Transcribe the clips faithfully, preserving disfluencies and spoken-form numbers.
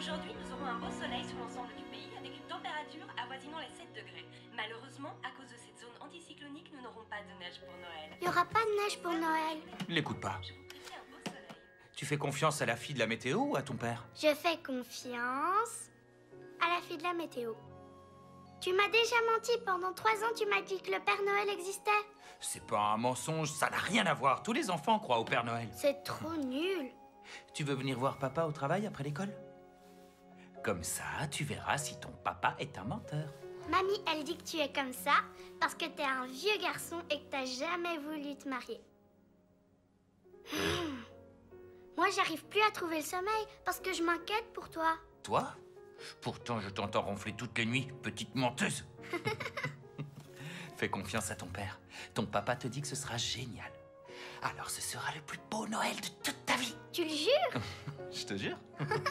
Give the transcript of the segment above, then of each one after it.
Aujourd'hui, nous aurons un beau soleil sur l'ensemble du pays avec une température avoisinant les sept degrés. Malheureusement, à cause de cette zone anticyclonique, nous n'aurons pas de neige pour Noël. Il n'y aura pas de neige pour Noël. L'écoute pas. Je vous prédis un beau soleil. Tu fais confiance à la fille de la météo ou à ton père? Je fais confiance à la fille de la météo. Tu m'as déjà menti. Pendant trois ans, tu m'as dit que le Père Noël existait. C'est pas un mensonge, ça n'a rien à voir. Tous les enfants croient au Père Noël. C'est trop nul. Tu veux venir voir papa au travail après l'école? Comme ça, tu verras si ton papa est un menteur. Mamie, elle dit que tu es comme ça parce que t'es un vieux garçon et que t'as jamais voulu te marier. Hmm. Moi, j'arrive plus à trouver le sommeil parce que je m'inquiète pour toi. Toi? Pourtant, je t'entends ronfler toutes les nuits, petite menteuse. Fais confiance à ton père. Ton papa te dit que ce sera génial. Alors ce sera le plus beau Noël de toute ta vie. Tu le jures? Je te jure.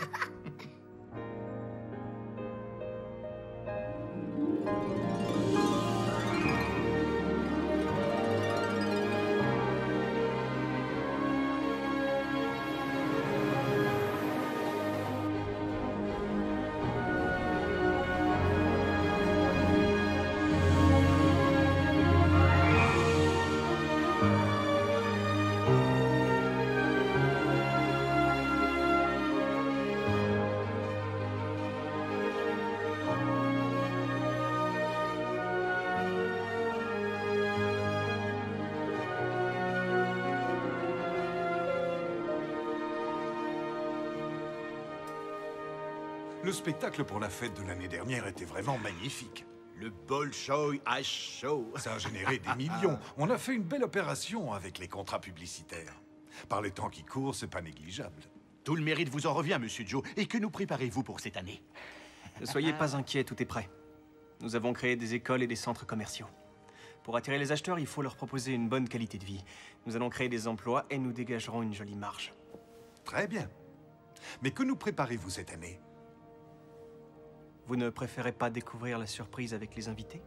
Le spectacle pour la fête de l'année dernière était vraiment magnifique. Le Bolshoi Ice Show. Ça a généré des millions. On a fait une belle opération avec les contrats publicitaires. Par les temps qui courent, c'est pas négligeable. Tout le mérite vous en revient, Monsieur Joe. Et que nous préparez-vous pour cette année? Ne soyez pas inquiets, tout est prêt. Nous avons créé des écoles et des centres commerciaux. Pour attirer les acheteurs, il faut leur proposer une bonne qualité de vie. Nous allons créer des emplois et nous dégagerons une jolie marge. Très bien. Mais que nous préparez-vous cette année? Vous ne préférez pas découvrir la surprise avec les invités?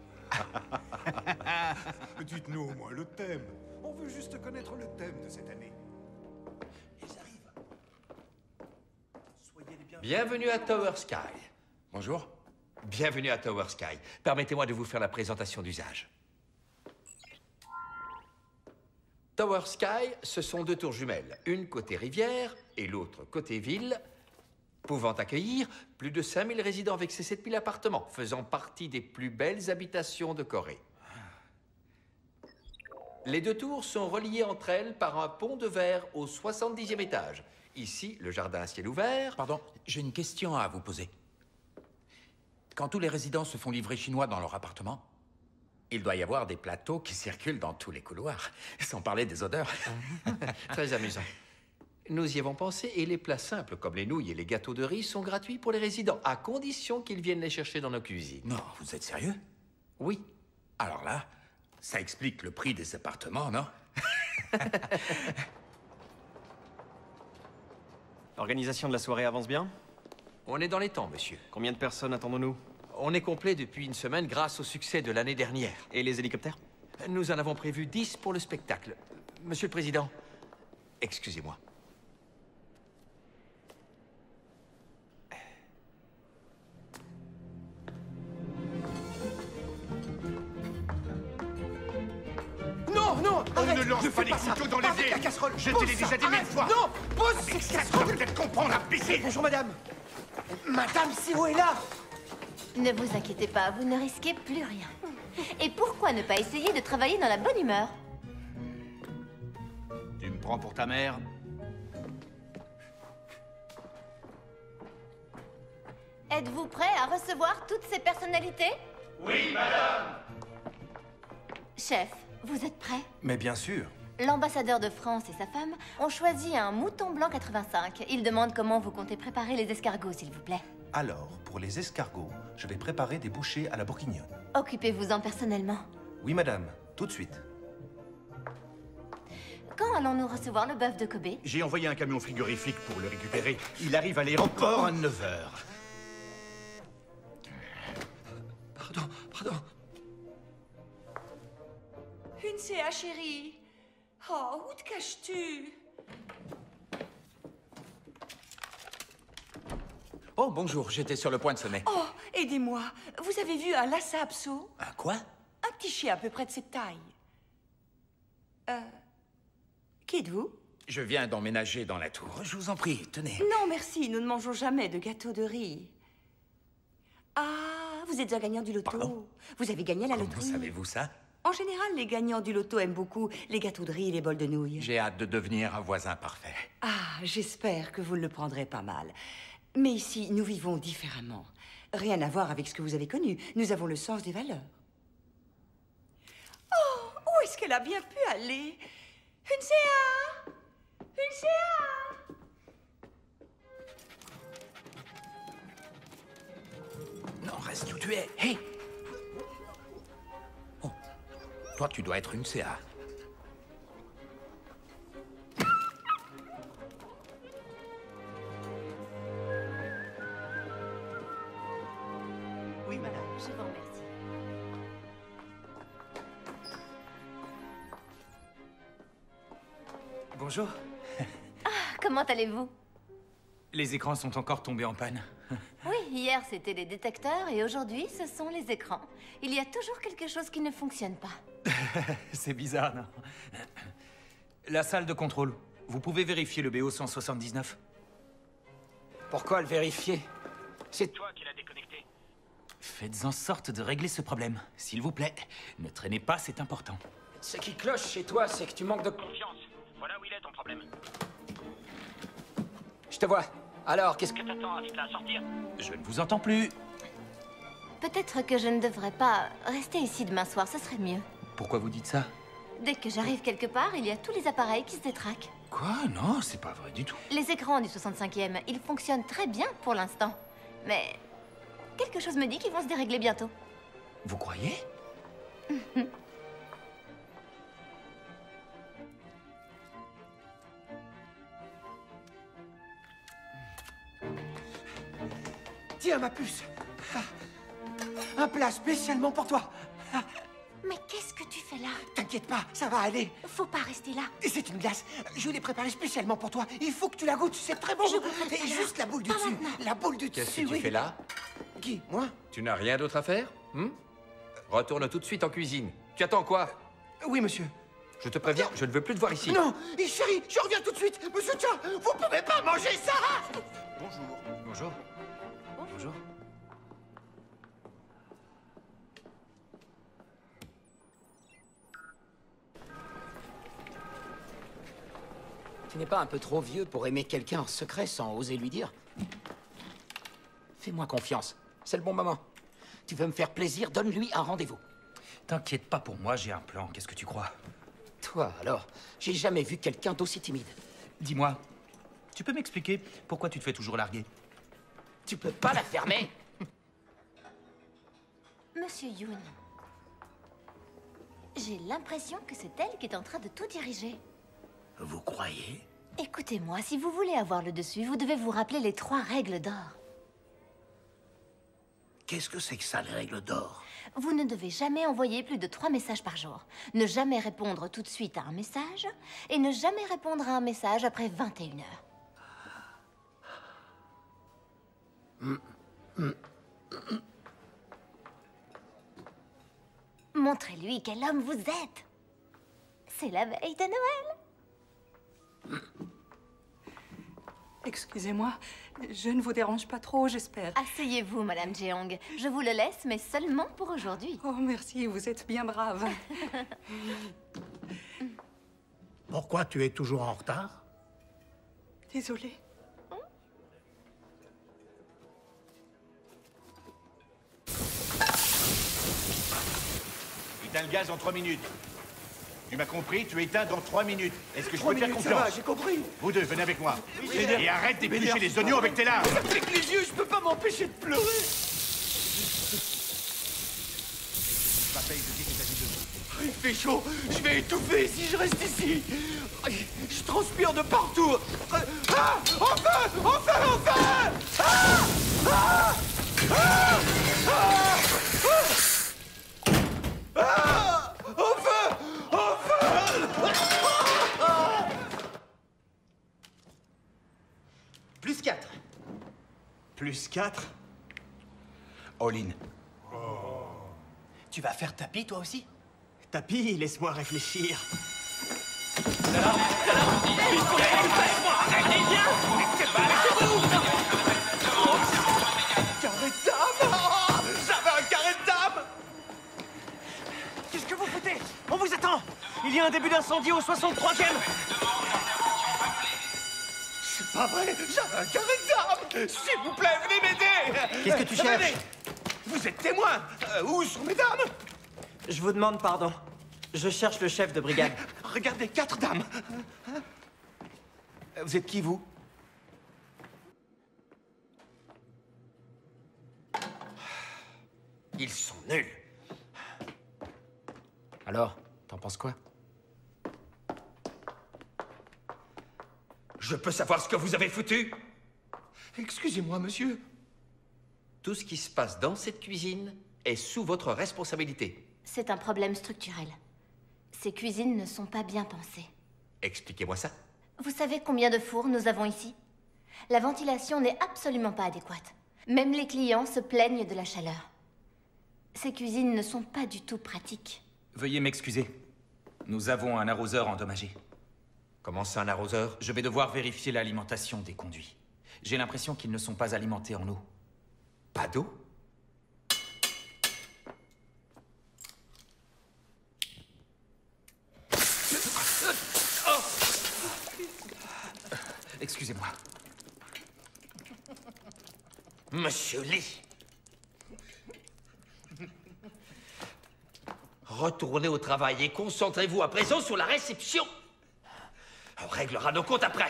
Dites-nous au moins le thème. On veut juste connaître le thème de cette année. Ils arrivent. Soyez les bienvenus. Bienvenue à Tower Sky. Bonjour. Bienvenue à Tower Sky. Permettez-moi de vous faire la présentation d'usage. Tower Sky, ce sont deux tours jumelles, une côté rivière et l'autre côté ville, pouvant accueillir plus de cinq mille résidents avec ses sept mille appartements, faisant partie des plus belles habitations de Corée. Les deux tours sont reliées entre elles par un pont de verre au soixante-dixième étage. Ici, le jardin à ciel ouvert. Pardon, j'ai une question à vous poser. Quand tous les résidents se font livrer chinois dans leur appartement, il doit y avoir des plateaux qui circulent dans tous les couloirs, sans parler des odeurs. Très amusant. Nous y avons pensé et les plats simples comme les nouilles et les gâteaux de riz sont gratuits pour les résidents, à condition qu'ils viennent les chercher dans nos cuisines. Non, vous êtes sérieux? Oui. Alors là, ça explique le prix des appartements, non? L'organisation de la soirée avance bien? On est dans les temps, monsieur. Combien de personnes attendons-nous? On est complet depuis une semaine grâce au succès de l'année dernière. Et les hélicoptères? Nous en avons prévu dix pour le spectacle. Monsieur le Président, excusez-moi. Non, non, On arrête, ne lance pas fais les ça. couteaux dans Pas les avec la airs. casserole. Je te Pose l'ai ça, déjà dit mille arrête. fois. Non, pose Avec cette ça, tu casserole. peux peut-être comprendre, imbécile. Bonjour, madame. Madame Siro est là. Ne vous inquiétez pas, vous ne risquez plus rien. Et pourquoi ne pas essayer de travailler dans la bonne humeur? Tu me prends pour ta mère? Êtes-vous prêt à recevoir toutes ces personnalités? Oui, madame. Chef, vous êtes prêt? Mais bien sûr. L'ambassadeur de France et sa femme ont choisi un mouton blanc quatre-vingt-cinq. Ils demandent comment vous comptez préparer les escargots, s'il vous plaît. Alors, pour les escargots, je vais préparer des bouchées à la bourguignonne. Occupez-vous-en personnellement. Oui, madame, tout de suite. Quand allons-nous recevoir le bœuf de Kobe? J'ai envoyé un camion frigorifique pour le récupérer. Il arrive à l'aéroport à neuf heures. Pardon, pardon. Une C A, chérie. Oh, où te caches-tu? Oh, bonjour, j'étais sur le point de sonner. Oh, aidez-moi. Vous avez vu un Lhasa Apso? Un quoi? Un petit chien à peu près de cette taille. Euh... Qui êtes-vous? Je viens d'emménager dans la tour. Je vous en prie, tenez. Non, merci. Nous ne mangeons jamais de gâteau de riz. Ah, vous êtes un gagnant du loto. Pardon? Vous avez gagné la Comment loterie. savez-vous ça? En général, les gagnants du loto aiment beaucoup les gâteaux de riz et les bols de nouilles. J'ai hâte de devenir un voisin parfait. Ah, j'espère que vous le prendrez pas mal. Mais ici, nous vivons différemment. Rien à voir avec ce que vous avez connu. Nous avons le sens des valeurs. Oh, où est-ce qu'elle a bien pu aller? Une C A! Une C A! Non, reste où tu es. Hé! Oh, toi, tu dois être une C A. Oui, madame. Je vous remercie. Bonjour. Ah, comment allez-vous? Les écrans sont encore tombés en panne. Oui, hier c'était les détecteurs et aujourd'hui ce sont les écrans. Il y a toujours quelque chose qui ne fonctionne pas. C'est bizarre, non? La salle de contrôle. Vous pouvez vérifier le B O cent soixante-dix-neuf? Pourquoi le vérifier? C'est toi qui l'as déconnecté. Faites en sorte de régler ce problème. S'il vous plaît, ne traînez pas, c'est important. Ce qui cloche chez toi, c'est que tu manques de Confiance. Voilà où il est ton problème. Je te vois. Alors, qu'est-ce que... Que t'attends, invite-la à sortir. Je ne vous entends plus. Peut-être que je ne devrais pas rester ici demain soir, ce serait mieux. Pourquoi vous dites ça? Dès que j'arrive quelque part, il y a tous les appareils qui se détraquent. Quoi? Non, c'est pas vrai du tout. Les écrans du soixante-cinquième, ils fonctionnent très bien pour l'instant. Mais quelque chose me dit qu'ils vont se dérégler bientôt. Vous croyez? Tiens, ma puce. Un plat spécialement pour toi. Mais qu'est-ce que tu fais là? T'inquiète pas, ça va aller. Faut pas rester là. Et c'est une glace. Je l'ai préparée spécialement pour toi. Il faut que tu la goûtes, c'est très bon. Je goûterai tout à Et l'heure. juste la boule du Pas dessus. maintenant. La boule du dessus, Qu'est-ce que tu oui. fais là? Qui? Moi? Tu n'as rien d'autre à faire? hmm Retourne tout de suite en cuisine. Tu attends quoi? Oui, monsieur. Je te préviens, je ne veux plus te voir ici. Non, et chérie, je reviens tout de suite. Monsieur Tcha, vous pouvez pas manger ça. Bonjour. Bonjour. Bonjour. Tu n'es pas un peu trop vieux pour aimer quelqu'un en secret sans oser lui dire? Fais-moi confiance. C'est le bon moment. Tu veux me faire plaisir, donne-lui un rendez-vous. T'inquiète pas pour moi, j'ai un plan. Qu'est-ce que tu crois? Toi, alors, j'ai jamais vu quelqu'un d'aussi timide. Dis-moi, tu peux m'expliquer pourquoi tu te fais toujours larguer? Tu peux pas la fermer? Monsieur Yoon, j'ai l'impression que c'est elle qui est en train de tout diriger. Vous croyez? Écoutez-moi, si vous voulez avoir le dessus, vous devez vous rappeler les trois règles d'or. Qu'est-ce que c'est que ça, les règles d'or? Vous ne devez jamais envoyer plus de trois messages par jour. Ne jamais répondre tout de suite à un message. Et ne jamais répondre à un message après vingt et une heures. Montrez-lui quel homme vous êtes. C'est la veille de Noël. Excusez-moi, je ne vous dérange pas trop, j'espère. Asseyez-vous, Madame Jeong. Je vous le laisse, mais seulement pour aujourd'hui. Oh, merci, vous êtes bien brave. Pourquoi tu es toujours en retard? Désolée. Éteins le gaz en trois minutes. Tu m'as compris, tu éteins dans trois minutes. Est-ce que je Trois peux te faire minutes, ça confiance? va, j'ai compris. Vous deux, venez avec moi. oui. Et arrête d'éplucher les oignons avec tes larmes. Avec les yeux, je peux pas m'empêcher de pleurer. Ma paye, je dis que t'as dit deux. Il fait chaud, je vais étouffer si je reste ici. Je transpire de partout. Ah! Enfin! Enfin! Enfin! Ah! Ah! Ah! Ah! Ah! Enfin! Enfin! Plus quatre. Plus quatre. All-in. Tu vas faire tapis, toi aussi? Tapis, laisse-moi réfléchir. Arrêtez, viens! Carré de dame! Oh, j'avais un carré de dame! Qu'est-ce que vous foutez? On vous attend! Il y a un début d'incendie au soixante-troisième! C'est pas vrai! J'avais un carré de dame! S'il vous plaît, venez m'aider! Qu'est-ce que tu cherches? Venez. Vous êtes témoin! Euh, où sont mes dames? Je vous demande pardon. Je cherche le chef de brigade. Regardez, quatre dames! Vous êtes qui, vous? Ils sont nuls. Alors, t'en penses quoi? Je peux savoir ce que vous avez foutu? Excusez-moi, monsieur. Tout ce qui se passe dans cette cuisine est sous votre responsabilité. C'est un problème structurel. Ces cuisines ne sont pas bien pensées. Expliquez-moi ça. Vous savez combien de fours nous avons ici? La ventilation n'est absolument pas adéquate. Même les clients se plaignent de la chaleur. Ces cuisines ne sont pas du tout pratiques. Veuillez m'excuser. Nous avons un arroseur endommagé. Comment ça, un arroseur? Je vais devoir vérifier l'alimentation des conduits. J'ai l'impression qu'ils ne sont pas alimentés en eau. Pas d'eau? Excusez-moi. Monsieur Lee. Retournez au travail et concentrez-vous à présent sur la réception. On réglera nos comptes après.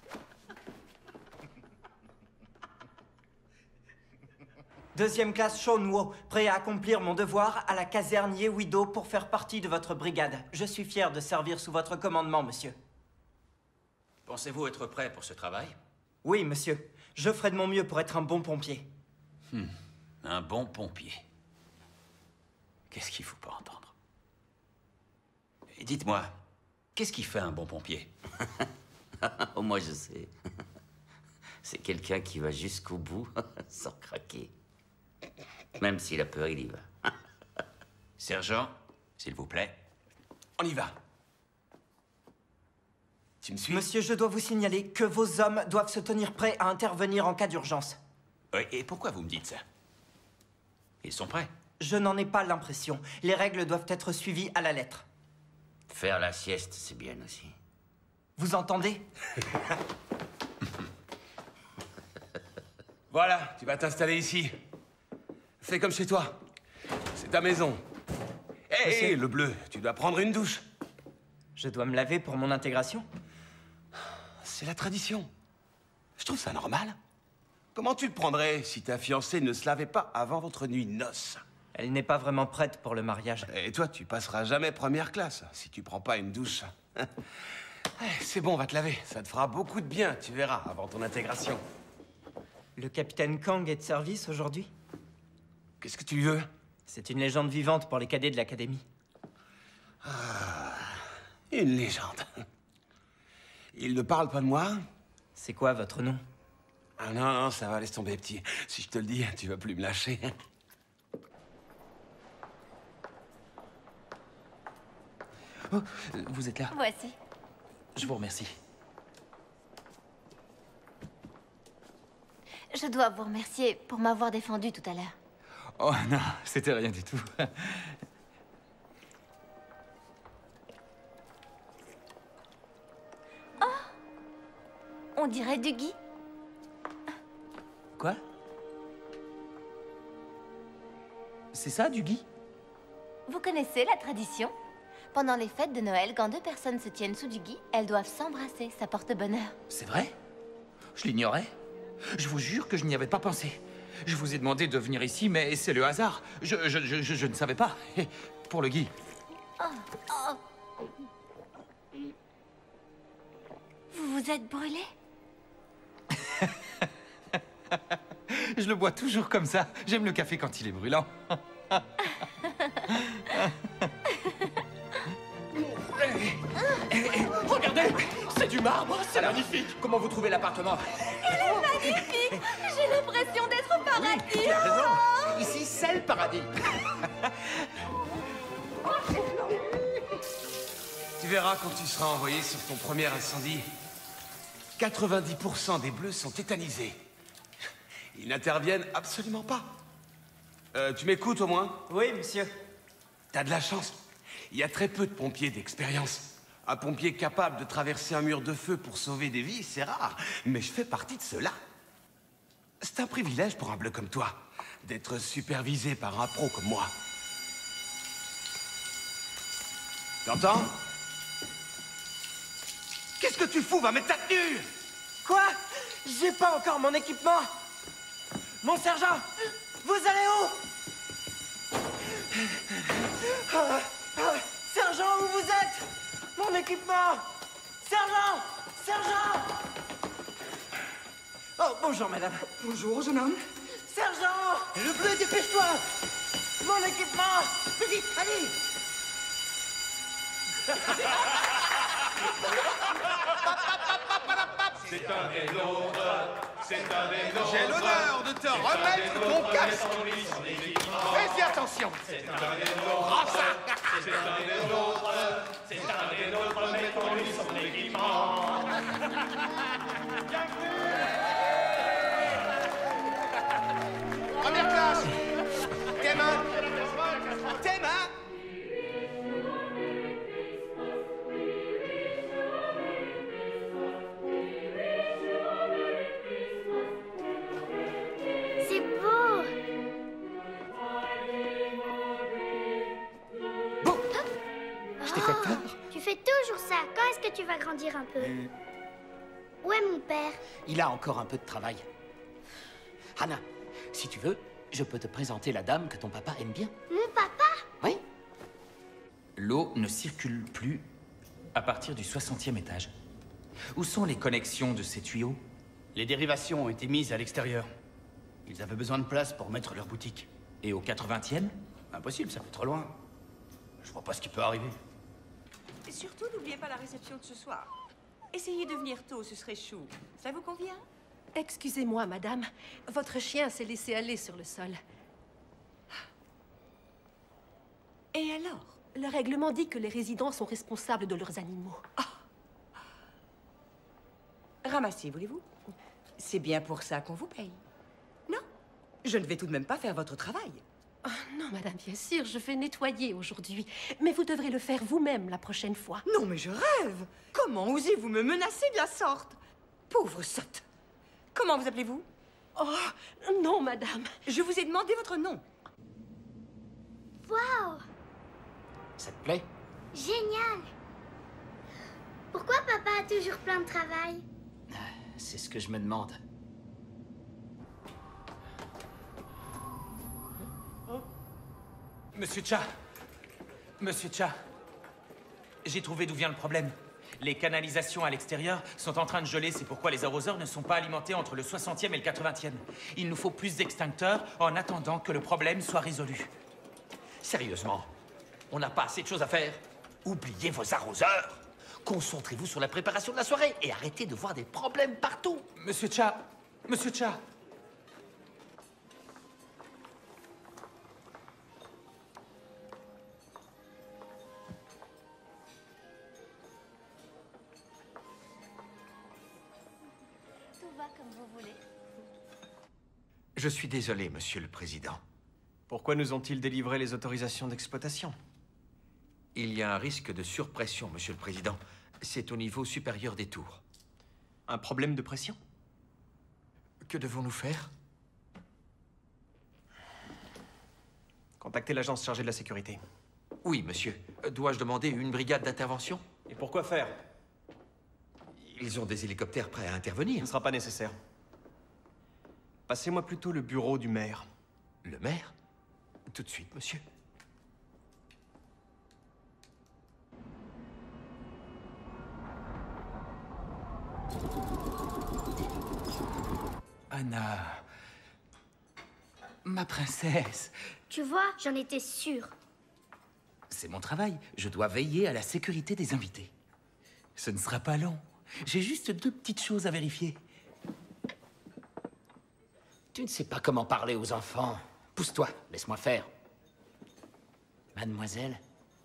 Deuxième classe Sean Wo, prêt à accomplir mon devoir à la caserne Yewido pour faire partie de votre brigade. Je suis fier de servir sous votre commandement, monsieur. Pensez-vous être prêt pour ce travail? Oui, monsieur. Je ferai de mon mieux pour être un bon pompier. Hmm. Un bon pompier. Qu'est-ce qu'il faut pas entendre? Et dites-moi, qu'est-ce qui fait un bon pompier? Oh, moi, je sais. C'est quelqu'un qui va jusqu'au bout sans craquer. Même s'il a peur, il y va. Sergent, s'il vous plaît. On y va. Tu me suis? Monsieur, je dois vous signaler que vos hommes doivent se tenir prêts à intervenir en cas d'urgence. Oui, et pourquoi vous me dites ça? Ils sont prêts? Je n'en ai pas l'impression. Les règles doivent être suivies à la lettre. Faire la sieste, c'est bien aussi. Vous entendez? Voilà, tu vas t'installer ici. Fais comme chez toi. C'est ta maison. Hé, hey, hey, le bleu, tu dois prendre une douche. Je dois me laver pour mon intégration? C'est la tradition. Je trouve ça normal. Comment tu le prendrais si ta fiancée ne se lavait pas avant votre nuit de noces? Elle n'est pas vraiment prête pour le mariage. Et toi, tu passeras jamais première classe si tu prends pas une douche. C'est bon, on va te laver. Ça te fera beaucoup de bien, tu verras, avant ton intégration. Le capitaine Kang est de service aujourd'hui? Qu'est-ce que tu veux? C'est une légende vivante pour les cadets de l'académie. Ah, une légende. Il ne parle pas de moi? C'est quoi votre nom? Ah non, non, ça va, laisse tomber, petit. Si je te le dis, tu vas plus me lâcher. Oh, vous êtes là? Voici. Je vous remercie. Je dois vous remercier pour m'avoir défendu tout à l'heure. Oh non, c'était rien du tout. Oh! On dirait du gui. Quoi? C'est ça, du gui? Vous connaissez la tradition? Pendant les fêtes de Noël, quand deux personnes se tiennent sous du gui, elles doivent s'embrasser, ça porte bonheur. C'est vrai? Je l'ignorais. Je vous jure que je n'y avais pas pensé. Je vous ai demandé de venir ici, mais c'est le hasard. Je, je, je, je, je ne savais pas. Et pour le gui. Oh, oh. Vous vous êtes brûlé? Je le bois toujours comme ça. J'aime le café quand il est brûlant. Regardez, c'est du marbre, c'est magnifique. Comment vous trouvez l'appartement? Il est magnifique! J'ai l'impression paradis. Tu verras quand tu seras envoyé sur ton premier incendie. quatre-vingt-dix pour cent des bleus sont tétanisés. Ils n'interviennent absolument pas. Euh, tu m'écoutes au moins? Oui, monsieur. T'as de la chance. Il y a très peu de pompiers d'expérience. Un pompier capable de traverser un mur de feu pour sauver des vies, c'est rare. Mais je fais partie de ceux-là. C'est un privilège pour un bleu comme toi, d'être supervisé par un pro comme moi. T'entends? Qu'est-ce que tu fous? Va mettre ta tenue! Quoi? J'ai pas encore mon équipement! Mon sergent! Vous allez où? Ah, ah, sergent, où vous êtes? Mon équipement! Sergent! Sergent! Oh, bonjour, madame. Bonjour, jeune homme. Sergent! Le bleu, dépêche-toi! Mon équipement! Plus vite, allez! C'est un des nôtres, c'est un des nôtres. J'ai l'honneur de te remettre ton casque. Fais-y attention. C'est un des nôtres, c'est un des nôtres, c'est un des nôtres, mettons-lui son équipement. Première classe. Tes mains. Tes mains. C'est beau. Je t'ai fait peur? Tu fais toujours ça. Quand est-ce que tu vas grandir un peu? Où est mon père? Il a encore un peu de travail. Hannah, si tu veux, je peux te présenter la dame que ton papa aime bien. Mon papa? Oui. L'eau ne circule plus à partir du soixantième étage. Où sont les connexions de ces tuyaux? Les dérivations ont été mises à l'extérieur. Ils avaient besoin de place pour mettre leur boutique. Et au quatre-vingtième? Impossible, ça fait trop loin. Je vois pas ce qui peut arriver. Et surtout, n'oubliez pas la réception de ce soir. Essayez de venir tôt, ce serait chou. Ça vous convient? Excusez-moi, madame. Votre chien s'est laissé aller sur le sol. Et alors? Le règlement dit que les résidents sont responsables de leurs animaux. Ramassez, voulez-vous? C'est bien pour ça qu'on vous paye. Non, je ne vais tout de même pas faire votre travail. Oh, non, madame, bien sûr, je vais nettoyer aujourd'hui. Mais vous devrez le faire vous-même la prochaine fois. Non, mais je rêve! Comment osez-vous me menacer de la sorte? Pauvre sotte! Comment vous appelez-vous? Oh, non, madame. Je vous ai demandé votre nom. Waouh! Ça te plaît? Génial! Pourquoi papa a toujours plein de travail? C'est ce que je me demande. Monsieur Cha! Monsieur Cha! J'ai trouvé d'où vient le problème. Les canalisations à l'extérieur sont en train de geler, c'est pourquoi les arroseurs ne sont pas alimentés entre le soixantième et le quatre-vingtième. Il nous faut plus d'extincteurs en attendant que le problème soit résolu. Sérieusement, on n'a pas assez de choses à faire. Oubliez vos arroseurs. Concentrez-vous sur la préparation de la soirée et arrêtez de voir des problèmes partout. Monsieur Cha! Monsieur Cha! Tout va comme vous voulez. Je suis désolé, Monsieur le Président. Pourquoi nous ont-ils délivré les autorisations d'exploitation? Il y a un risque de surpression, Monsieur le Président. C'est au niveau supérieur des tours. Un problème de pression? Que devons-nous faire? Contactez l'agence chargée de la sécurité. Oui, monsieur. Dois-je demander une brigade d'intervention? Et pourquoi faire? Ils ont des hélicoptères prêts à intervenir. Ce ne sera pas nécessaire. Passez-moi plutôt le bureau du maire. Le maire? Tout de suite, monsieur. Anna... Ma princesse... Tu vois, j'en étais sûre. C'est mon travail. Je dois veiller à la sécurité des invités. Ce ne sera pas long. J'ai juste deux petites choses à vérifier. Tu ne sais pas comment parler aux enfants. Pousse-toi, laisse-moi faire. Mademoiselle.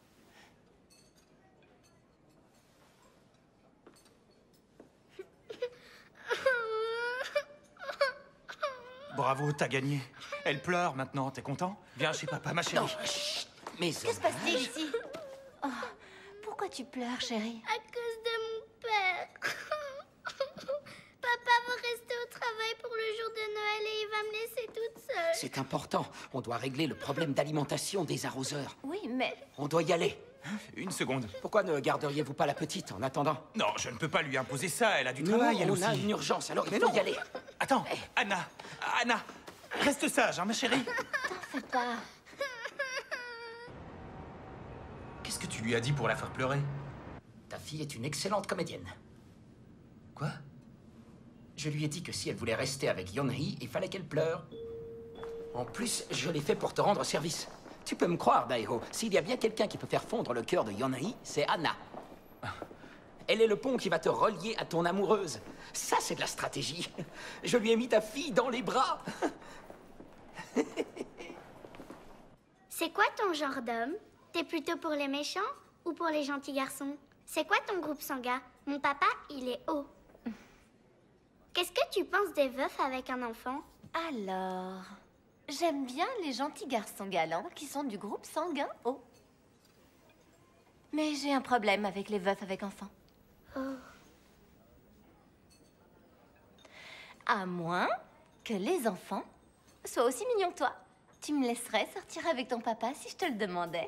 Bravo, t'as gagné. Elle pleure maintenant, t'es content? Viens chez papa, ma chérie. Mais Que se passe-t-il ici? Oh, pourquoi tu pleures, chérie? À cause de mon père. Papa va rester au travail pour le jour de Noël et il va me laisser toute seule. C'est important. On doit régler le problème d'alimentation des arroseurs. Oui, mais... On doit y aller. Une seconde. Pourquoi ne garderiez-vous pas la petite en attendant? Non, je ne peux pas lui imposer ça, elle a du Nous, travail, elle on aussi. a une urgence, alors il Mais faut non. y aller. Attends, Anna, Anna, reste sage, hein, ma chérie. T'en fais pas. Qu'est-ce que tu lui as dit pour la faire pleurer? Ta fille est une excellente comédienne. Quoi? Je lui ai dit que si elle voulait rester avec Yonhee, il fallait qu'elle pleure. En plus, je l'ai fait pour te rendre service. Tu peux me croire, Daiho, s'il y a bien quelqu'un qui peut faire fondre le cœur de Yonhee, c'est Anna. Elle est le pont qui va te relier à ton amoureuse. Ça, c'est de la stratégie. Je lui ai mis ta fille dans les bras. C'est quoi ton genre d'homme? T'es plutôt pour les méchants ou pour les gentils garçons? C'est quoi ton groupe sanguin? Mon papa, il est haut. Qu'est-ce que tu penses des veufs avec un enfant? Alors... J'aime bien les gentils garçons galants qui sont du groupe sanguin haut. Mais j'ai un problème avec les veufs avec enfants. Oh. À moins que les enfants soient aussi mignons que toi. Tu me laisserais sortir avec ton papa si je te le demandais?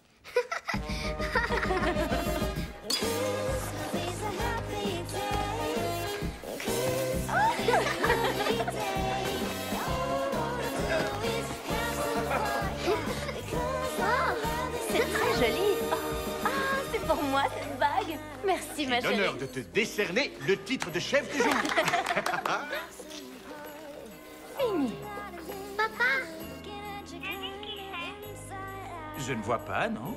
C'est très joli. Oh, ah, c'est pour moi cette bague. Merci ma J'ai chérie. l'honneur de te décerner le titre de chef du jour. Fini. Papa. Je ne vois pas, non?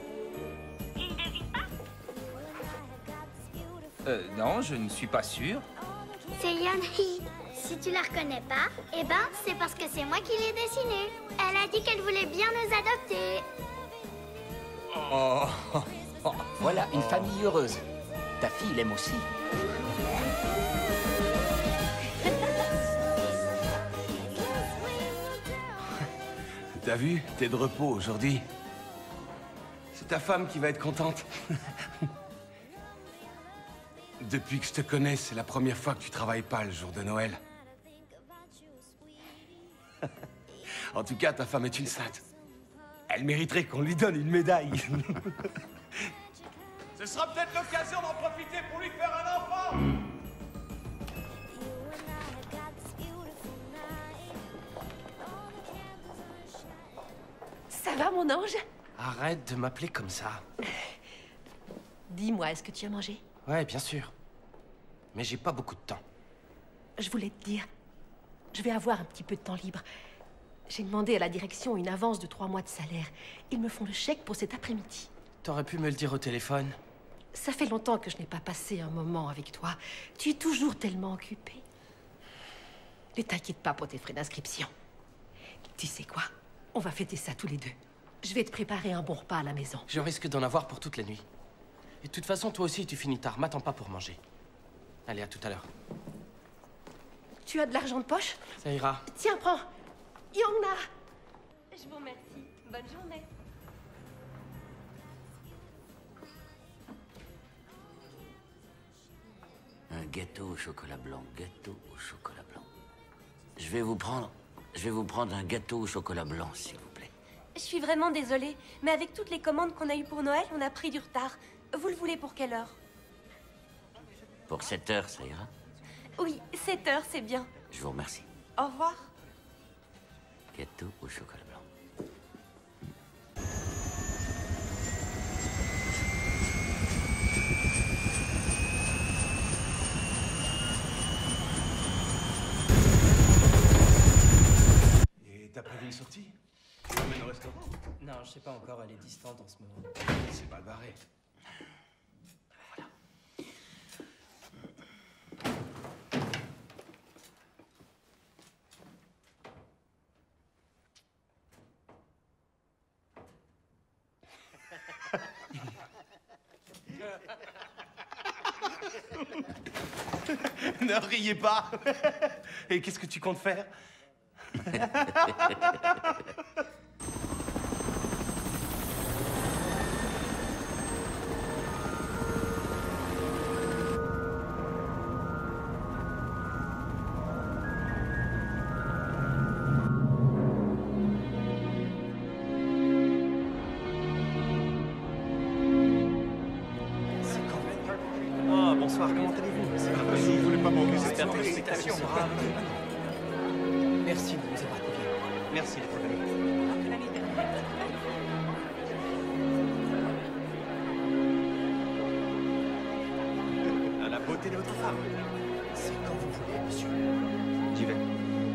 Euh, non, je ne suis pas sûr. C'est Yonhee. Si tu la reconnais pas, eh ben, c'est parce que c'est moi qui l'ai dessinée. Elle a dit qu'elle voulait bien nous adopter. Oh. Voilà une famille heureuse. Ta fille l'aime aussi. T'as vu? T'es de repos aujourd'hui. C'est ta femme qui va être contente. Depuis que je te connais, c'est la première fois que tu travailles pas le jour de Noël. En tout cas, ta femme est une sainte. Elle mériterait qu'on lui donne une médaille. Ce sera peut-être l'occasion d'en profiter pour lui faire un enfant. Ça va, mon ange? Arrête de m'appeler comme ça. Dis-moi, est-ce que tu as mangé? Ouais, bien sûr. Mais j'ai pas beaucoup de temps. Je voulais te dire, je vais avoir un petit peu de temps libre. J'ai demandé à la direction une avance de trois mois de salaire. Ils me font le chèque pour cet après-midi. T'aurais pu me le dire au téléphone. Ça fait longtemps que je n'ai pas passé un moment avec toi. Tu es toujours tellement occupé. Ne t'inquiète pas pour tes frais d'inscription. Tu sais quoi? On va fêter ça tous les deux. Je vais te préparer un bon repas à la maison. Je risque d'en avoir pour toute la nuit. Et de toute façon, toi aussi, tu finis tard. M'attends pas pour manger. Allez, à tout à l'heure. Tu as de l'argent de poche? Ça ira. Tiens, prends. Yongna. Je vous remercie. Bonne journée. Un gâteau au chocolat blanc, gâteau au chocolat blanc. Je vais vous prendre, je vais vous prendre un gâteau au chocolat blanc, s'il vous plaît. Je suis vraiment désolée, mais avec toutes les commandes qu'on a eues pour Noël, on a pris du retard. Vous le voulez pour quelle heure? Pour sept heures, ça ira? Oui, sept heures, c'est bien. Je vous remercie. Au revoir. Gâteau au chocolat blanc. Et t'as prévu une sortie? Tu m'emmènes au restaurant? Non, je sais pas encore, elle est distante en ce moment. C'est mal barré. Ne riez pas. Et qu'est-ce que tu comptes faire? Oh, bonsoir, comment allez-vous? Je ne voulais pas manquer cette J'espère que soirée. le spectacle sera... Merci de nous avoir accueillis. Merci d'être venu. À la beauté de votre femme. C'est quand vous voulez, monsieur. J'y vais.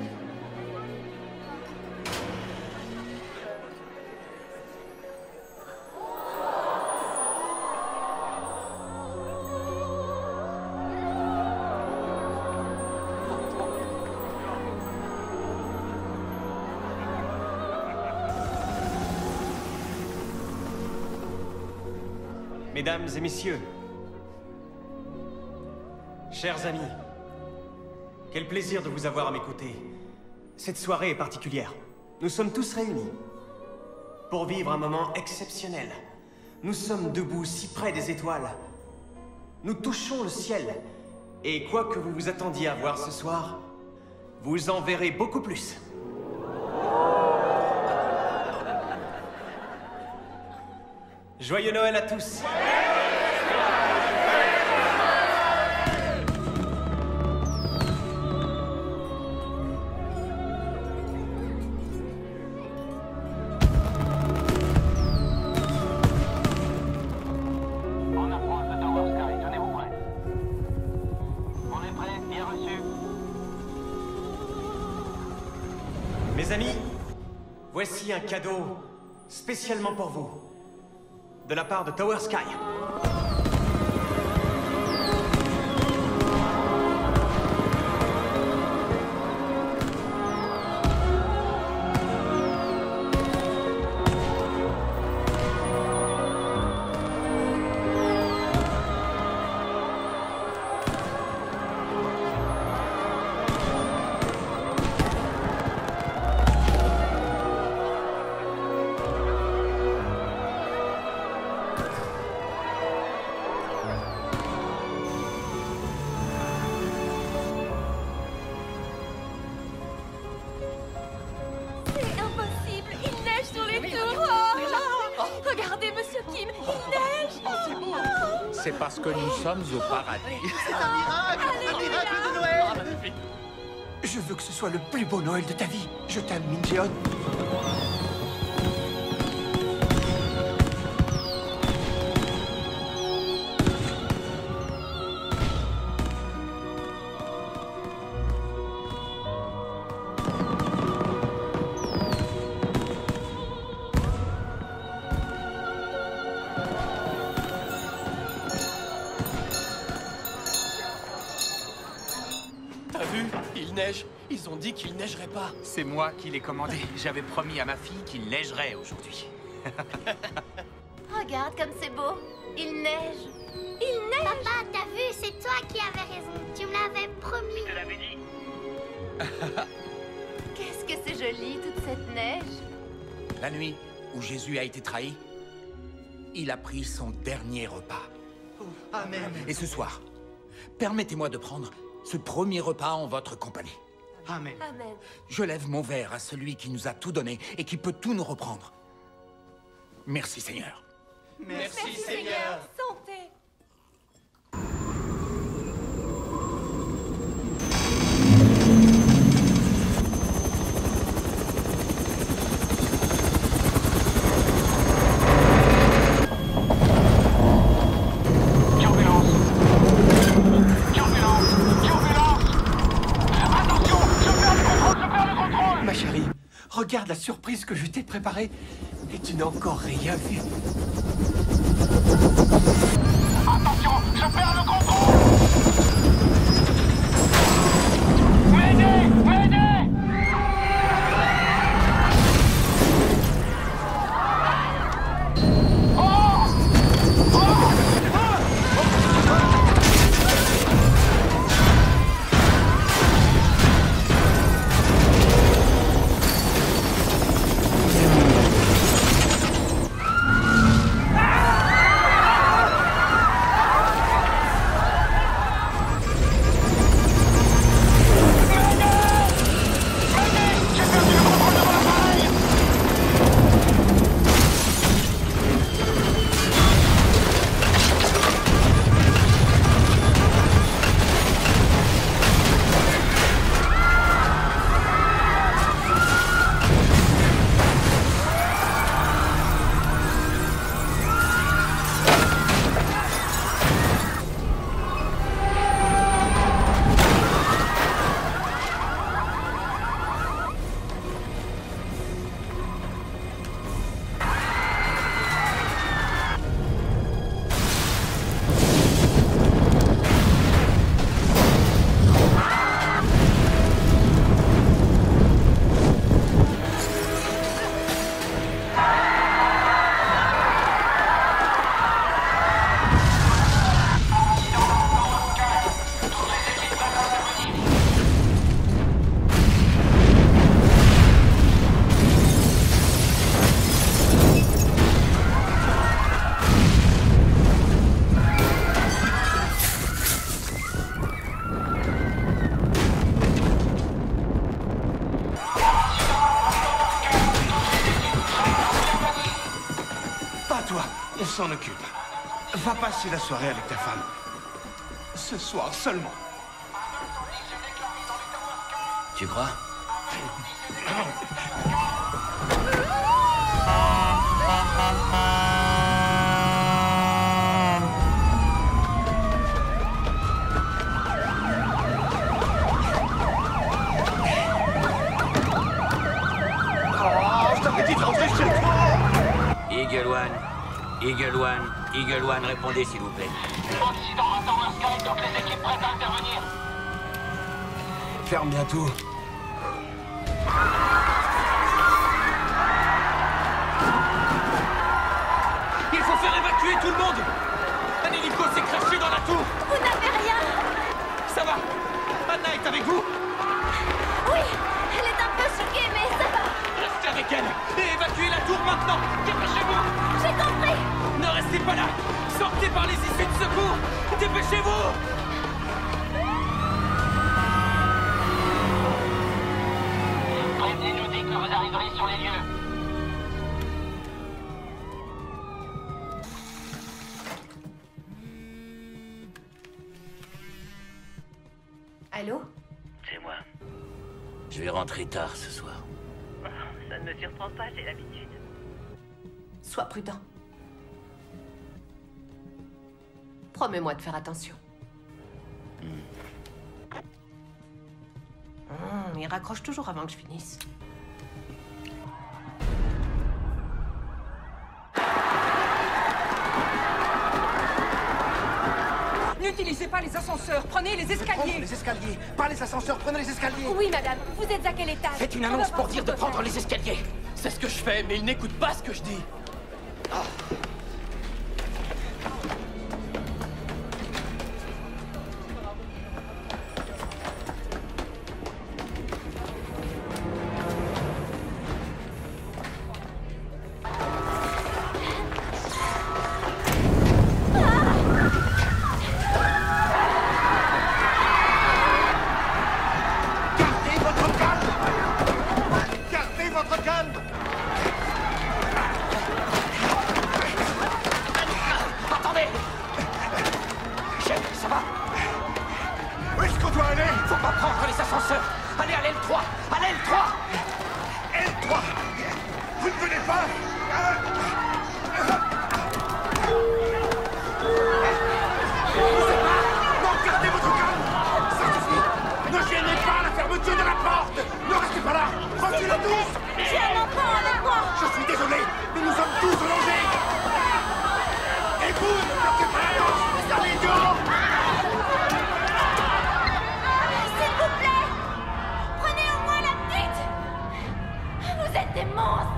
Mesdames et messieurs, chers amis, quel plaisir de vous avoir à mes côtés. Cette soirée est particulière. Nous sommes tous réunis pour vivre un moment exceptionnel. Nous sommes debout si près des étoiles. Nous touchons le ciel. Et quoi que vous vous attendiez à voir ce soir, vous en verrez beaucoup plus. Joyeux Noël à tous! On approche de Tower Sky, tenez-vous prêts. On est prêts, bien reçu. Mes amis, voici un cadeau spécialement pour vous, de la part de Tower Sky. C'est impossible, il neige sur les tours. Oh, regardez, Monsieur Kim, il neige. C'est parce que nous sommes au paradis. C'est un miracle, un miracle de Noël. Je veux que ce soit le plus beau Noël de ta vie. Je t'aime, Min-jeon. T'as vu? Il neige. Ils ont dit qu'il neigerait pas. C'est moi qui l'ai commandé. J'avais promis à ma fille qu'il neigerait aujourd'hui. Regarde comme c'est beau. Il neige. Il neige. Papa, t'as vu, c'est toi qui avais raison. Tu me l'avais promis. Je te l'avais dit. Qu'est-ce que c'est joli, toute cette neige. La nuit où Jésus a été trahi, il a pris son dernier repas. Amen. Et ce soir, permettez-moi de prendre ce premier repas en votre compagnie. Amen. Amen. Je lève mon verre à celui qui nous a tout donné et qui peut tout nous reprendre. Merci, Seigneur. Merci, Merci Seigneur. Santé. Turbulence. Turbulence. Turbulence. Attention, je perds le contrôle, je perds le contrôle. Ma chérie, regarde la surprise que je t'ai préparée et tu n'as encore rien vu. Attention, je perds le contrôle. M'aidez, m'aidez. Oh. Oh. Occupe-toi, on s'en occupe. Va passer la soirée avec ta femme. Ce soir seulement. Tu crois? Oh, je t'avais dit de rentrer chez toi! Eagle One, Eagle One, Eagle One, répondez s'il vous plaît. Accident à Tower Sky, donc les équipes prêtes à intervenir. Ferme bien tout. Il faut faire évacuer tout le monde! Un hélico s'est craché dans la tour! Vous n'avez rien! Ça va? Anna est avec vous? Oui, elle est un peu choquée, mais ça va. Restez avec elle et évacuez la tour maintenant! Dépêchez-vous! J'ai compris! Ne restez pas là! Sortez par les issues de secours! Dépêchez-vous! Bradley nous dit que vous arriverez sur les lieux. Allô? C'est moi. Je vais rentrer tard ce soir. Ça ne me surprend pas, j'ai l'habitude. Sois prudent. Promets-moi de faire attention. Hum, il raccroche toujours avant que je finisse. N'utilisez pas les ascenseurs, prenez les escaliers. Les escaliers, pas les ascenseurs, prenez les escaliers. Oui, madame, vous êtes à quel étage? Faites une On va annonce voir pour ce dire qu'on de peut prendre faire. les escaliers. C'est ce que je fais, mais il n'écoute pas ce que je dis. Ah. Gardez votre calme! Gardez votre calme! Attendez! Chef, ça va? Où est-ce qu'on doit aller? Faut pas prendre les ascenseurs. Allez à l'aile trois. À l'aile trois. L trois! Vous ne venez pas? Non, gardez votre calme! Ça suffit! Ne gênez pas la fermeture de la porte! Ne restez pas là! Reculez tous! J'ai un enfant avec moi! Je suis désolé, mais nous sommes tous logés! Et vous, ne bloquez pas la porte! Allez dehors! S'il vous plaît! Prenez au moins la petite! Vous êtes des monstres!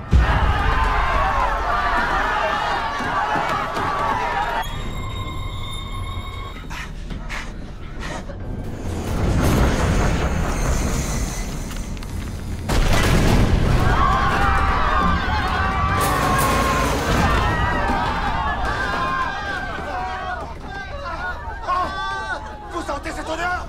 Vous sentez cette odeur?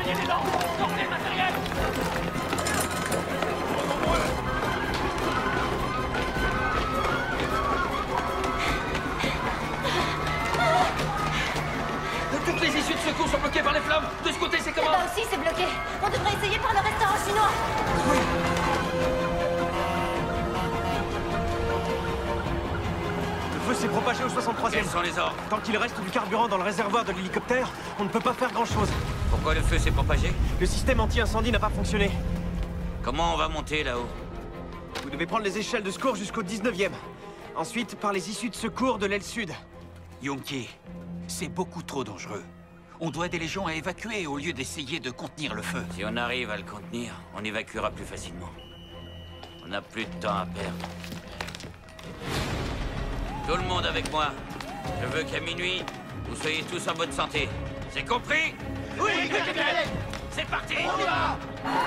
Éloignez les dents. Sortez le matériel. Toutes les issues de secours sont bloquées par les flammes. De ce côté, c'est comment? Là aussi, c'est bloqué. On devrait essayer par le restaurant chinois. Oui. Le feu s'est propagé au soixante-troisième. Quels sont les ordres? Tant qu'il reste du carburant dans le réservoir de l'hélicoptère, on ne peut pas faire grand-chose. Pourquoi le feu s'est propagé? Le système anti-incendie n'a pas fonctionné. Comment on va monter là-haut? Vous devez prendre les échelles de secours jusqu'au dix-neuvième. Ensuite, par les issues de secours de l'aile sud. Yonki, c'est beaucoup trop dangereux. On doit aider les gens à évacuer au lieu d'essayer de contenir le feu. Si on arrive à le contenir, on évacuera plus facilement. On n'a plus de temps à perdre. Tout le monde avec moi. Je veux qu'à minuit, vous soyez tous en bonne santé. C'est compris? Oui, capitaine! C'est parti! On y va!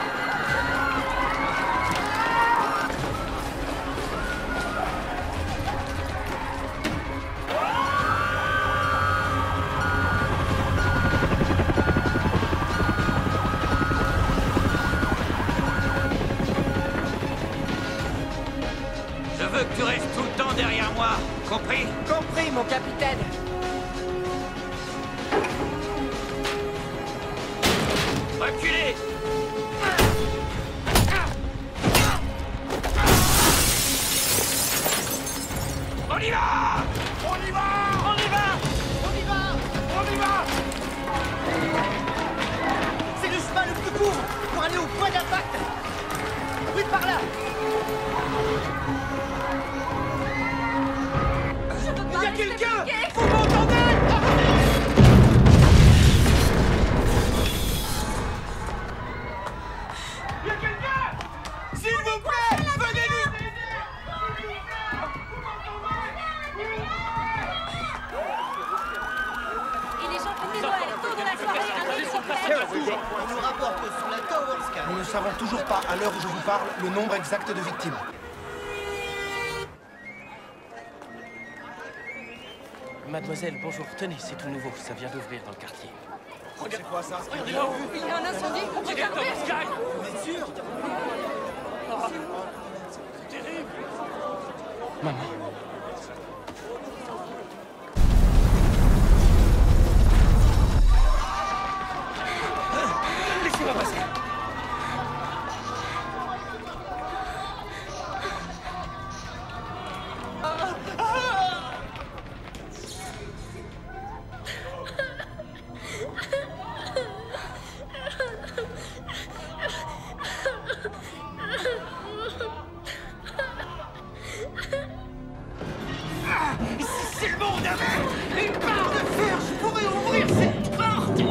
Je veux que tu restes tout le temps derrière moi. Compris? Compris, mon capitaine. Reculez! On y va! On y va! On y va! On y va! On y va! C'est le chemin le plus court pour aller au point d'impact. Oui, par là. Il y a quelqu'un! Vous m'entendez? Il y a quelqu'un! S'il vous plaît, venez nous aider! Et les gens fêtent Noël tôt dans la soirée avec l'hélicoptère. On nous rapporte sur la Tower Sky. Nous ne savons toujours pas, à l'heure où je vous parle, le nombre exact de victimes. Mademoiselle, bonjour. Tenez, c'est tout nouveau. Ça vient d'ouvrir dans le quartier. C'est quoi ça? Il y a un incendie. Regardez. Vous êtes sûr? C'est terrible. Maman. Laissez-moi passer. C'est le monde! Une barre de fer, je pourrais ouvrir cette porte!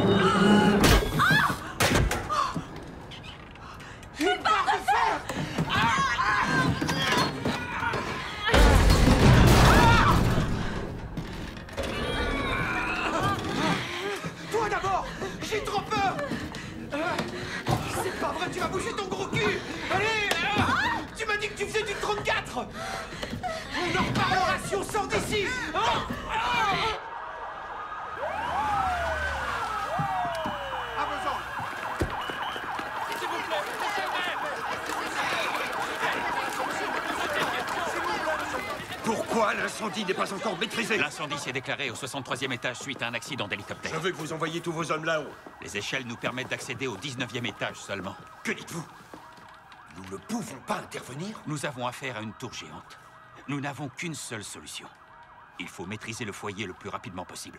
Une barre de fer! Toi d'abord! J'ai trop peur! C'est pas vrai, tu vas bouger ton gros cul! Allez! Tu m'as dit que tu faisais du trente-quatre! On en reparlera si on sort d'ici! Hein? À vos ordres! S'il vous plaît, Pourquoi l'incendie n'est pas encore maîtrisé? L'incendie s'est déclaré au soixante-troisième étage suite à un accident d'hélicoptère. Je veux que vous envoyiez tous vos hommes là-haut. Les échelles nous permettent d'accéder au dix-neuvième étage seulement. Que dites-vous? Nous ne pouvons pas intervenir? Nous avons affaire à une tour géante. Nous n'avons qu'une seule solution. Il faut maîtriser le foyer le plus rapidement possible.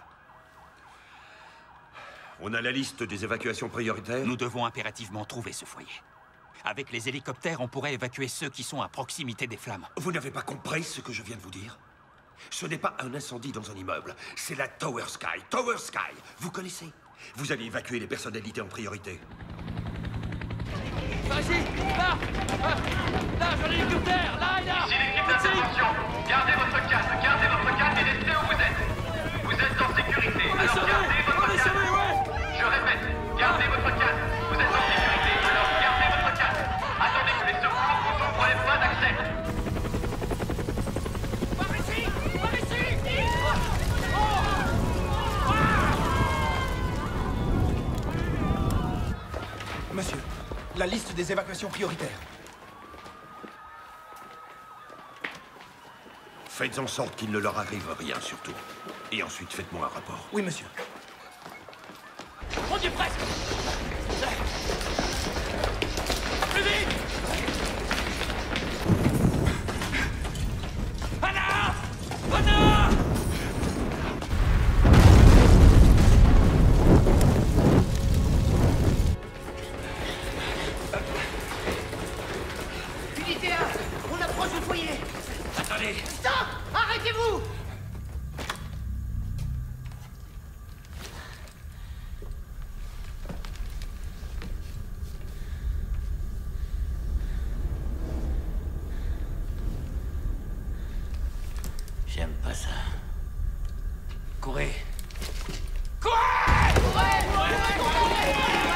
On a la liste des évacuations prioritaires? Nous devons impérativement trouver ce foyer. Avec les hélicoptères, on pourrait évacuer ceux qui sont à proximité des flammes. Vous n'avez pas compris ce que je viens de vous dire? Ce n'est pas un incendie dans un immeuble, c'est la Tower Sky. Tower Sky, vous connaissez? Vous allez évacuer les personnalités en priorité. Par ici! Là! Ah, là, j'ai un hélicoptère! Là, il y a... Ici l'équipe d'intervention. Gardez votre calme, gardez votre calme et restez où vous êtes. Vous êtes en sécurité, alors gardez votre calme. Je répète, gardez votre calme. Vous êtes en sécurité, alors gardez votre calme. Attendez que les secours vous ouvrent les voies d'accès. Par ici! Par ici! Monsieur, la liste des évacuations prioritaires. Faites en sorte qu'il ne leur arrive rien, surtout. Et ensuite, faites-moi un rapport. Oui, monsieur. On y est presque. Plus vite. Anna! Anna! Unité un, on approche du foyer. Attendez. Stop! Arrêtez-vous! J'aime pas ça. Courez. Courez! Courez! Courez!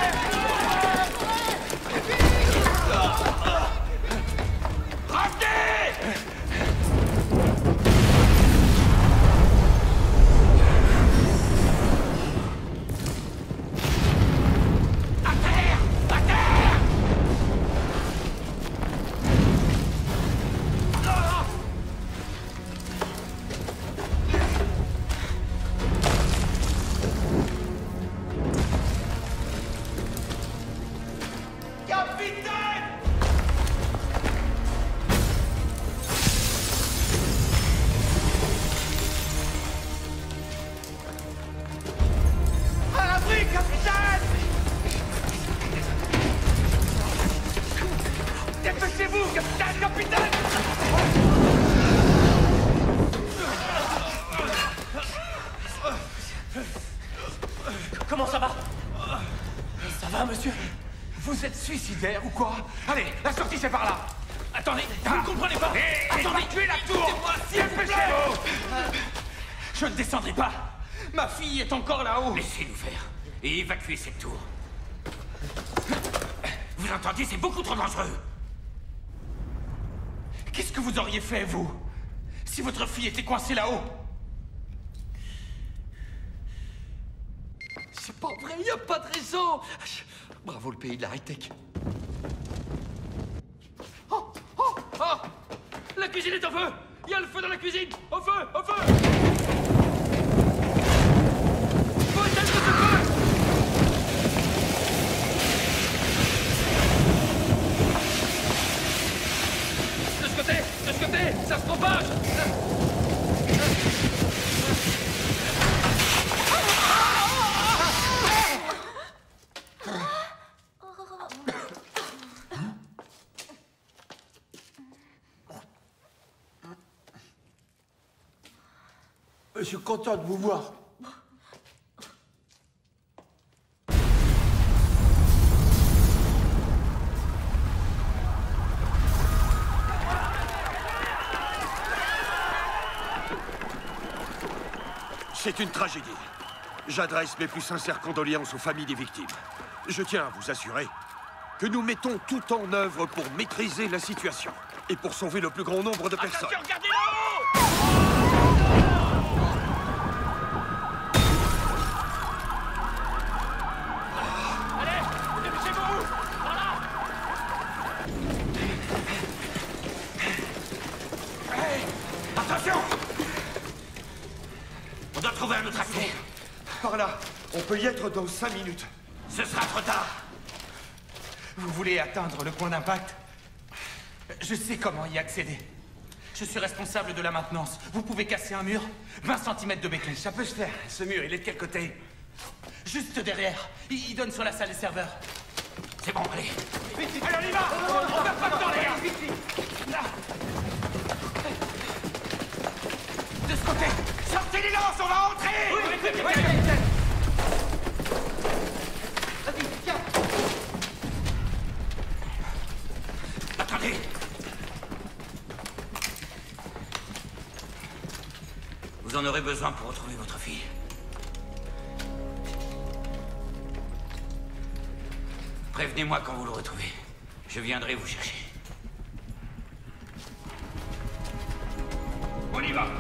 Revenez! À terre! À terre! Capitaine! À l'abri, capitaine! Dépêchez-vous, capitaine, capitaine! Comment ça va? Ça va, monsieur? Vous êtes suicidaire ou quoi? Allez, la sortie c'est par là. Attendez, vous ne comprenez pas? Attendez, Évacuez la tour! dépêchez-vous! Je ne descendrai pas. Ma fille est encore là-haut. Laissez-nous faire. Et évacuez cette tour. Vous entendez, c'est beaucoup trop dangereux. Qu'est-ce que vous auriez fait, vous, si votre fille était coincée là-haut? C'est pas vrai, y a pas de raison. Bravo le pays de la high-tech. Oh! Oh! Oh! La cuisine est au feu! Il y a le feu dans la cuisine! Au feu! Au feu! Faut éteindre ce feu! De ce côté! De ce côté! Ça se propage! Je suis content de vous voir. C'est une tragédie. J'adresse mes plus sincères condoléances aux familles des victimes. Je tiens à vous assurer que nous mettons tout en œuvre pour maîtriser la situation et pour sauver le plus grand nombre de personnes. Attention, regardez là-haut! Allez, dépêchez-vous! Par là! Hey, attention! On doit trouver un autre accès. Par là, on peut y être dans cinq minutes. Ce sera trop tard. Vous voulez atteindre le point d'impact? Je sais comment y accéder. Je suis responsable de la maintenance. Vous pouvez casser un mur, vingt centimètres de béton. Ça peut se faire. Ce mur, il est de quel côté? Juste derrière. Il, il donne sur la salle des serveurs. C'est bon, allez. Vite, vite. Allez, on y va! On perd pas de temps, les gars! Vite, vite. Là. De ce côté. Sortez les lances, on va entrer! Oui, oui, oui, oui, oui. Vas-y, tiens. Attendez. Vous en aurez besoin pour retrouver votre fille. Prévenez-moi quand vous le retrouvez. Je viendrai vous chercher. On y va!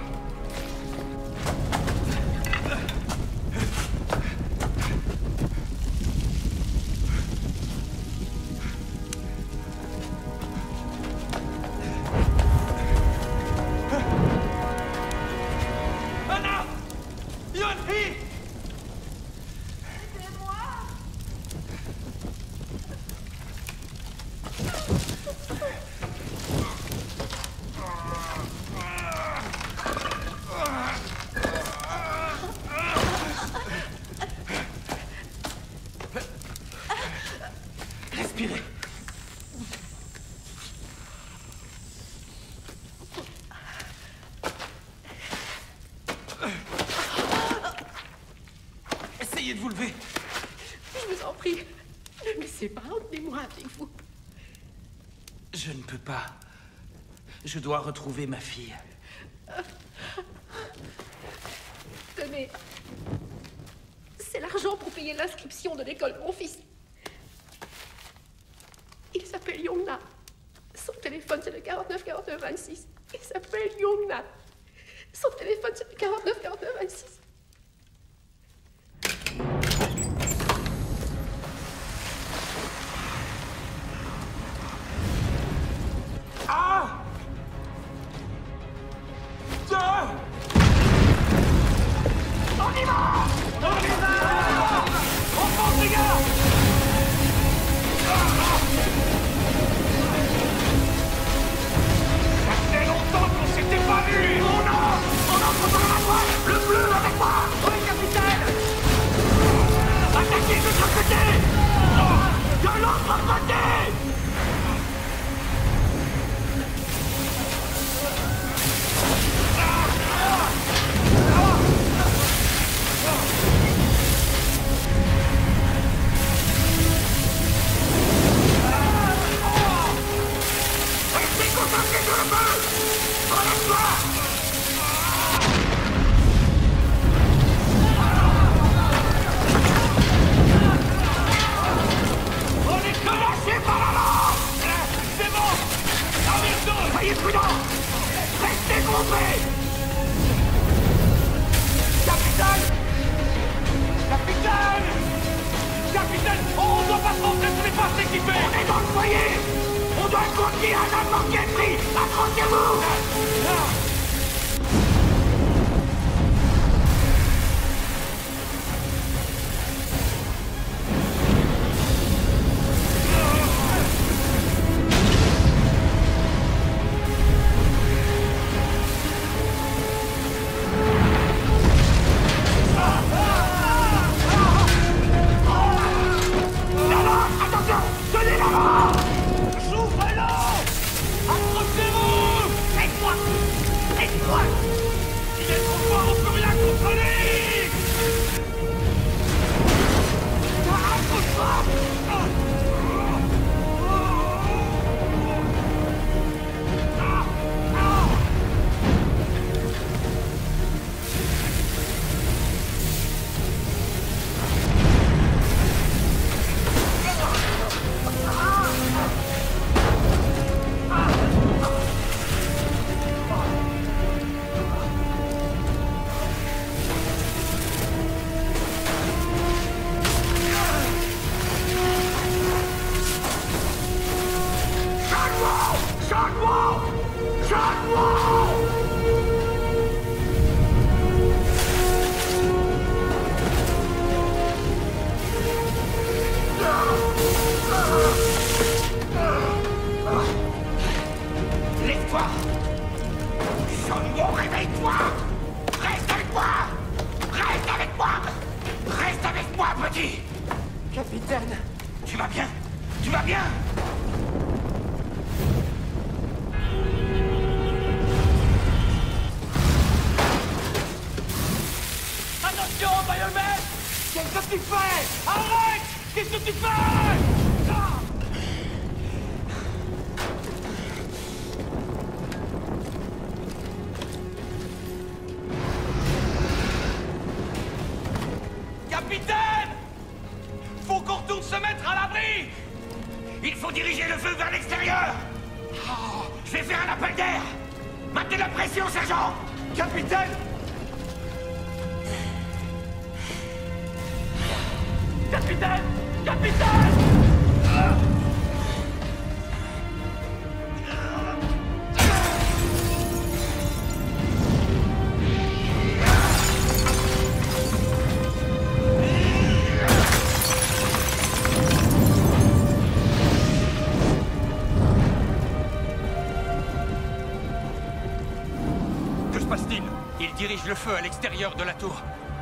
en prie, ne me laissez pas, emmenez-moi avec vous. Je ne peux pas. Je dois retrouver ma fille. Tenez. C'est l'argent pour payer l'inscription de l'école de mon fils. Il s'appelle Yongna. Son téléphone, c'est le quarante-neuf quarante-neuf vingt-six. Il s'appelle Yongna. Son téléphone, c'est le quarante-neuf quarante-neuf vingt-six. Ah! Deux! On y va! On y va! On fonce, les gars! Ça fait longtemps qu'on s'était pas vus! On entre! On entre par la droite! Le bleu avec moi! Oui, capitaine! Attaquez de l'autre côté! De l'autre côté! Restez concentrés sur le feu! Relève-toi! On est menacés par la lance! C'est bon! Amuse-nous! Soyez prudents! Restez concentrés! Capitaine! Capitaine! Capitaine! On ne doit pas se rentrer sur les passes équipées! On est dans le foyer! On doit conduire un allemand qui est pris! Accrochez-vous! Lève-toi! Jean-Mo, réveille-toi! Reste avec moi! Reste avec moi! Reste avec moi, petit! Capitaine! Tu vas bien? Tu vas bien? Attention, Bayonnet! Qu'est-ce que tu fais? Arrête! Qu'est-ce que tu fais? Ah! Capitaine! Faut qu'on retourne se mettre à l'abri! Il faut diriger le feu vers l'extérieur! Oh, je vais faire un appel d'air! Maintenez la pression, sergent! Capitaine! Capitaine! Capitaine! Que se passe-t-il? Il dirige le feu à l'extérieur de la tour.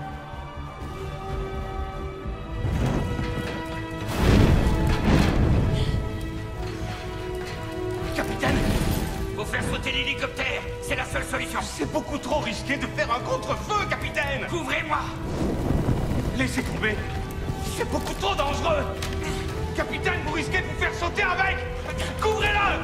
Capitaine! Faut faire sauter l'hélicoptère! C'est la seule solution! C'est beaucoup trop risqué de faire un contre-feu, capitaine! Couvrez-moi! Laissez tomber! C'est beaucoup trop dangereux. Capitaine, vous risquez de vous faire sauter avec. Couvrez-le.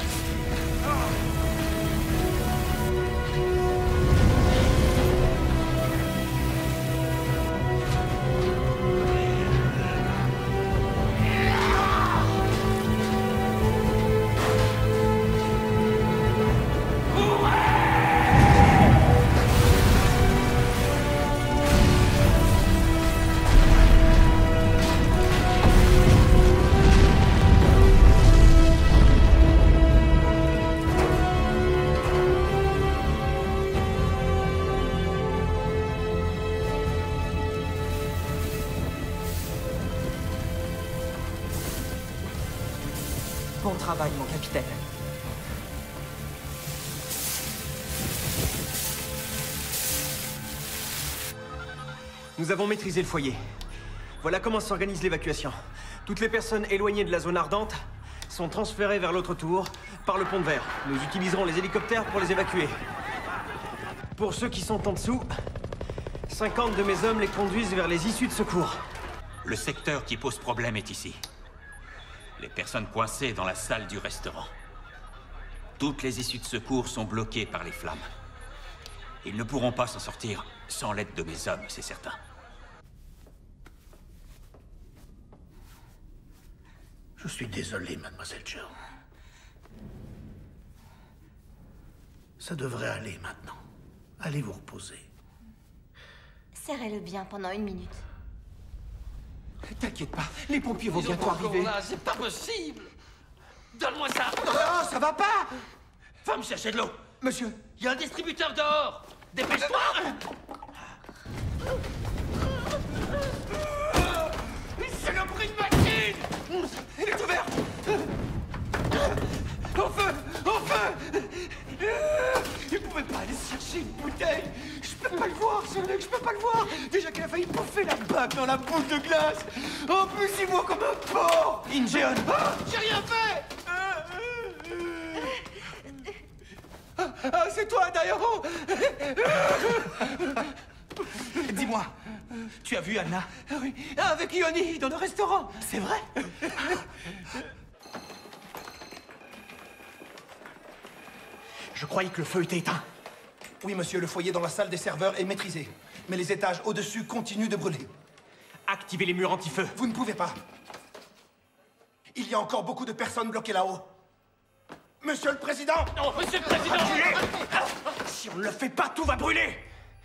Bon travail, mon capitaine. Nous avons maîtrisé le foyer. Voilà comment s'organise l'évacuation. Toutes les personnes éloignées de la zone ardente sont transférées vers l'autre tour par le pont de verre. Nous utiliserons les hélicoptères pour les évacuer. Pour ceux qui sont en dessous, cinquante de mes hommes les conduisent vers les issues de secours. Le secteur qui pose problème est ici. Les personnes coincées dans la salle du restaurant. Toutes les issues de secours sont bloquées par les flammes. Ils ne pourront pas s'en sortir sans l'aide de mes hommes, c'est certain. Je suis désolé, mademoiselle Joe. Ça devrait aller maintenant. Allez vous reposer. Serrez-le bien pendant une minute. T'inquiète pas, les pompiers vont bientôt arriver. Là, c'est pas possible. Donne-moi ça. Non, ça va pas. Va me chercher de l'eau. Monsieur, il y a un distributeur dehors. Dépêche-toi. Saloperie de machine. Il est ouvert. Au feu, au feu. Il pouvait pas aller chercher une bouteille. Je peux pas le voir, ce mec, je peux pas le voir. Déjà qu'il a failli bouffer la bague dans la boule de glace. En plus, il voit comme un porc. Injeon. Ah, j'ai rien fait. Ah, ah, c'est toi, Dairo. Dis-moi, tu as vu Anna? Oui, avec Ioni, dans le restaurant. C'est vrai? Je croyais que le feu était éteint. Oui, monsieur, le foyer dans la salle des serveurs est maîtrisé. Mais les étages au-dessus continuent de brûler. Activez les murs anti-feu. Vous ne pouvez pas. Il y a encore beaucoup de personnes bloquées là-haut. Monsieur le Président! Non, Monsieur le Président! Si on ne le fait pas, tout va brûler!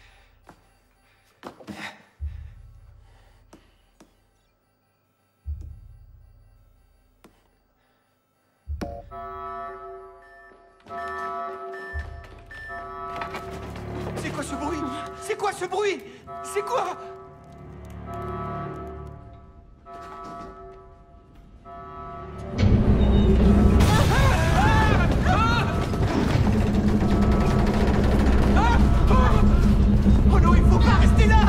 C'est quoi ce bruit? C'est quoi ce bruit? C'est quoi? Oh non, il faut pas rester là.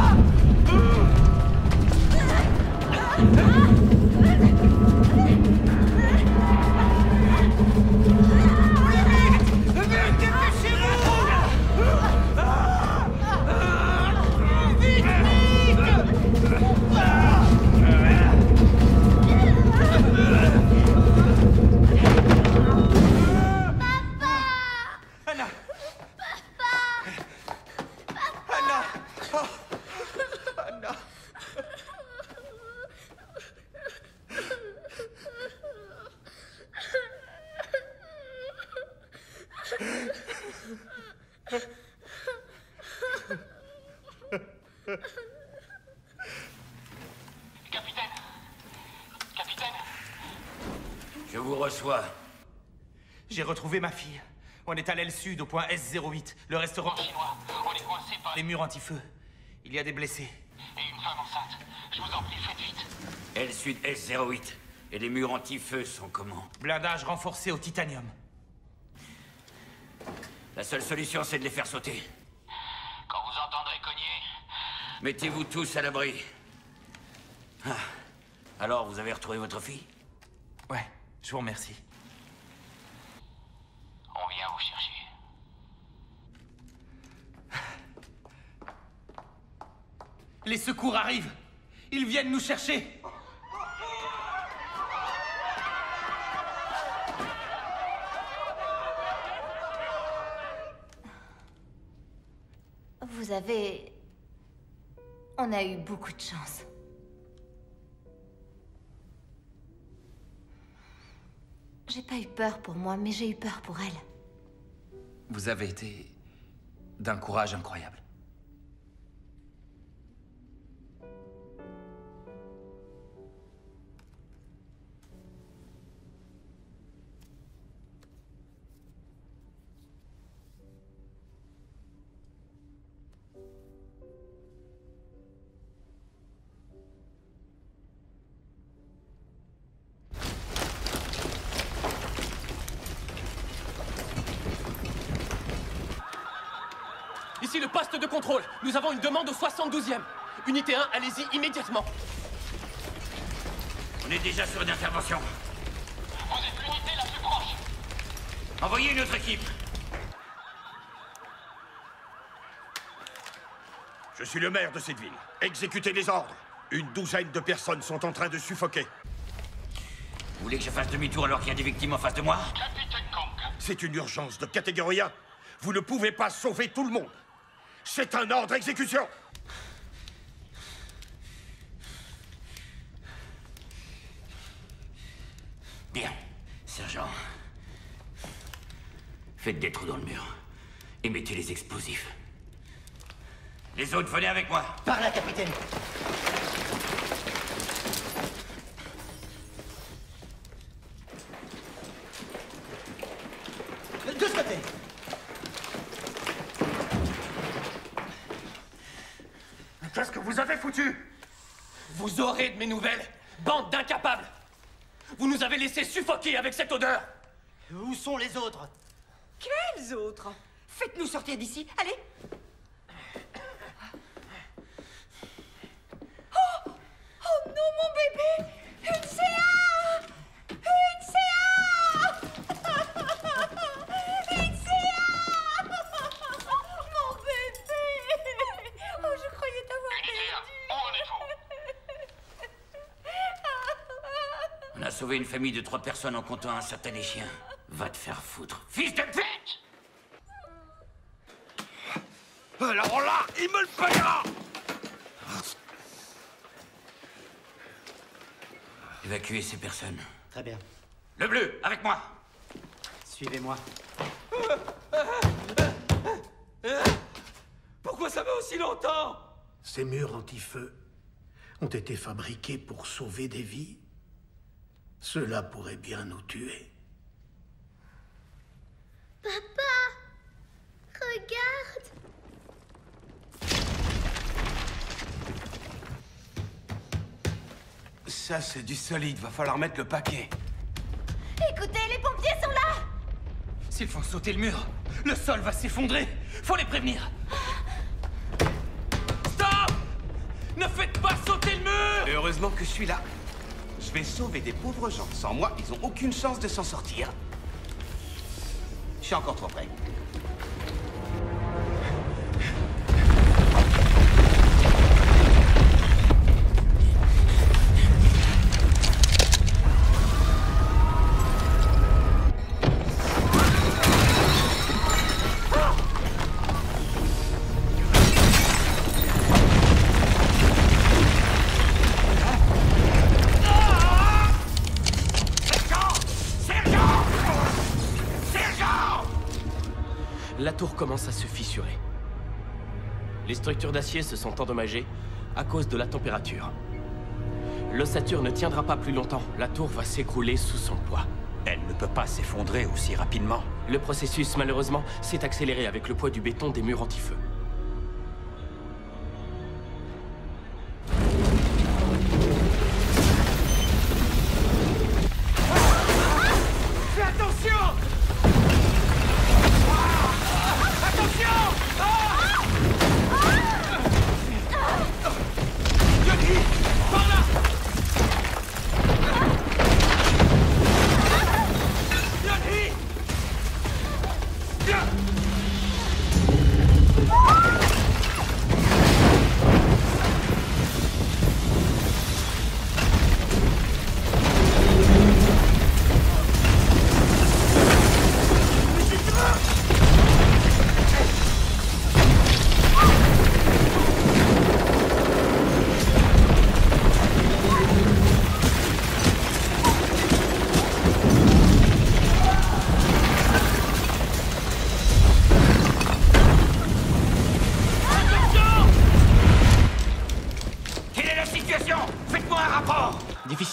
Capitaine. Capitaine. Je vous reçois. J'ai retrouvé ma fille. On est à l'aile sud, au point S zéro huit. Le restaurant chinois. On est coincé par les murs anti-feu. Il y a des blessés. Et une femme enceinte. Je vous en prie, faites vite. Aile sud S zéro huit. Et les murs anti-feu sont comment? Blindage renforcé au titanium. La seule solution, c'est de les faire sauter. Quand vous entendrez cogner... Mettez-vous tous à l'abri. Ah. Alors, vous avez retrouvé votre fille? Ouais, je vous remercie. On vient vous chercher. Les secours arrivent. Ils viennent nous chercher. Vous avez... On a eu beaucoup de chance. J'ai pas eu peur pour moi, mais j'ai eu peur pour elle. Vous avez été d'un courage incroyable. Ici le poste de contrôle. Nous avons une demande au soixante-douzième. Unité un, allez-y immédiatement. On est déjà sur une intervention. Vous êtes l'unité la plus proche. Envoyez une autre équipe. Je suis le maire de cette ville. Exécutez les ordres. Une douzaine de personnes sont en train de suffoquer. Vous voulez que je fasse demi-tour alors qu'il y a des victimes en face de moi? Capitaine Kang. C'est une urgence de catégorie un. Vous ne pouvez pas sauver tout le monde. C'est un ordre d'exécution. Bien, sergent. Faites des trous dans le mur et mettez les explosifs. Les autres, venez avec moi. Par là, capitaine. De ce côté. Qu'est-ce que vous avez foutu? Vous aurez de mes nouvelles, bande d'incapables. Vous nous avez laissé suffoquer avec cette odeur. Où sont les autres? Quels autres? Faites-nous sortir d'ici, allez. Oh! Oh non, mon bébé! Une C A! Une C A! Une C A! Mon bébé! Oh, je croyais t'avoir perdu. On a sauvé une famille de trois personnes en comptant un certain des chiens. Va te faire foutre. Fils de pute! Alors là, il me le payera! Évacuez ces personnes. Très bien. Le bleu, avec moi. Suivez-moi. Pourquoi ça met aussi longtemps? Ces murs anti-feu ont été fabriqués pour sauver des vies. Cela pourrait bien nous tuer. Papa, regarde. Ça, c'est du solide. Va falloir mettre le paquet. Écoutez, les pompiers sont là! S'ils font sauter le mur, le sol va s'effondrer. Faut les prévenir. Stop! Ne faites pas sauter le mur! Et heureusement que je suis là. Je vais sauver des pauvres gens. Sans moi, ils ont aucune chance de s'en sortir. Je suis encore trop près. La tour commence à se fissurer. Les structures d'acier se sont endommagées à cause de la température. L'ossature ne tiendra pas plus longtemps. La tour va s'écrouler sous son poids. Elle ne peut pas s'effondrer aussi rapidement. Le processus, malheureusement, s'est accéléré avec le poids du béton des murs anti-feu. Fais attention! Attention! Johnny! Par là! Johnny! Viens!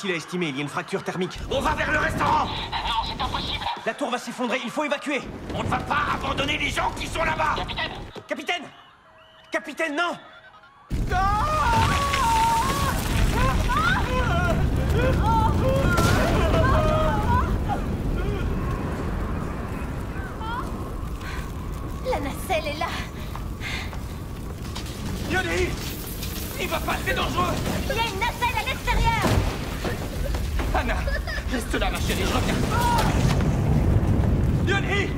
difficile à estimer, il y a une fracture thermique. On va vers le restaurant! Non, c'est impossible! La tour va s'effondrer, il faut évacuer! On ne va pas abandonner les gens qui sont là-bas! Capitaine! Capitaine! Capitaine, non! La nacelle est là. Yoni! Il va pas, c'est dangereux! Il y a une nacelle à l'extérieur. Anna! Reste là, ma chérie, je reviens! Yoni!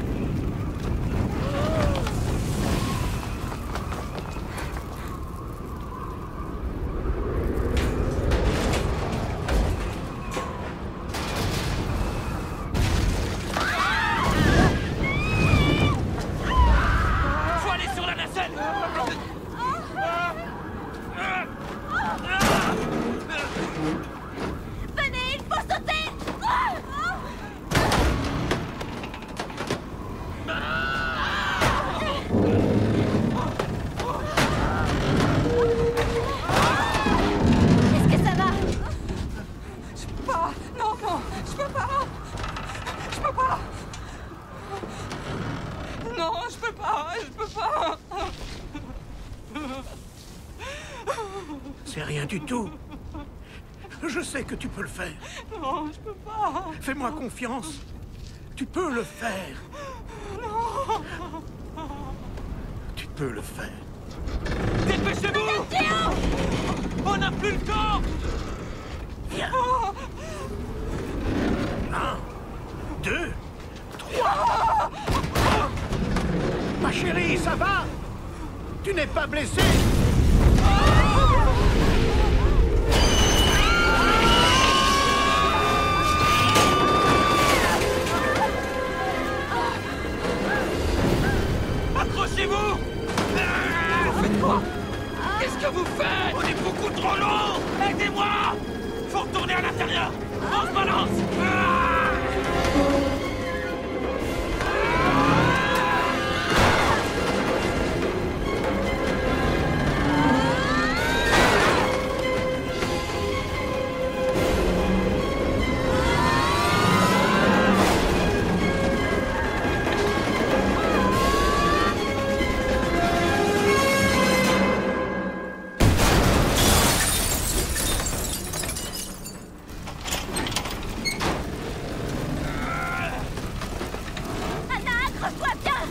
Faut aller sur la nacelle! Venez, il faut sauter. Est-ce que ça va? Je peux pas. Non, non, je peux pas. Je peux pas. Non, je peux pas. Je peux pas. C'est rien du tout. Je sais que tu peux le faire. Non, je peux pas. Fais-moi confiance. Tu peux le faire. Non. Tu peux le faire. Dépêchez-vous! On n'a plus le temps! Viens. Un, deux, trois. Ma chérie, ça va? Tu n'es pas blessée? Accrochez-vous! Vous faites quoi? Qu'est-ce que vous faites? On est beaucoup trop long! Aidez-moi! Faut retourner à l'intérieur! On se balance! Ah! Anna, accroche-toi bien.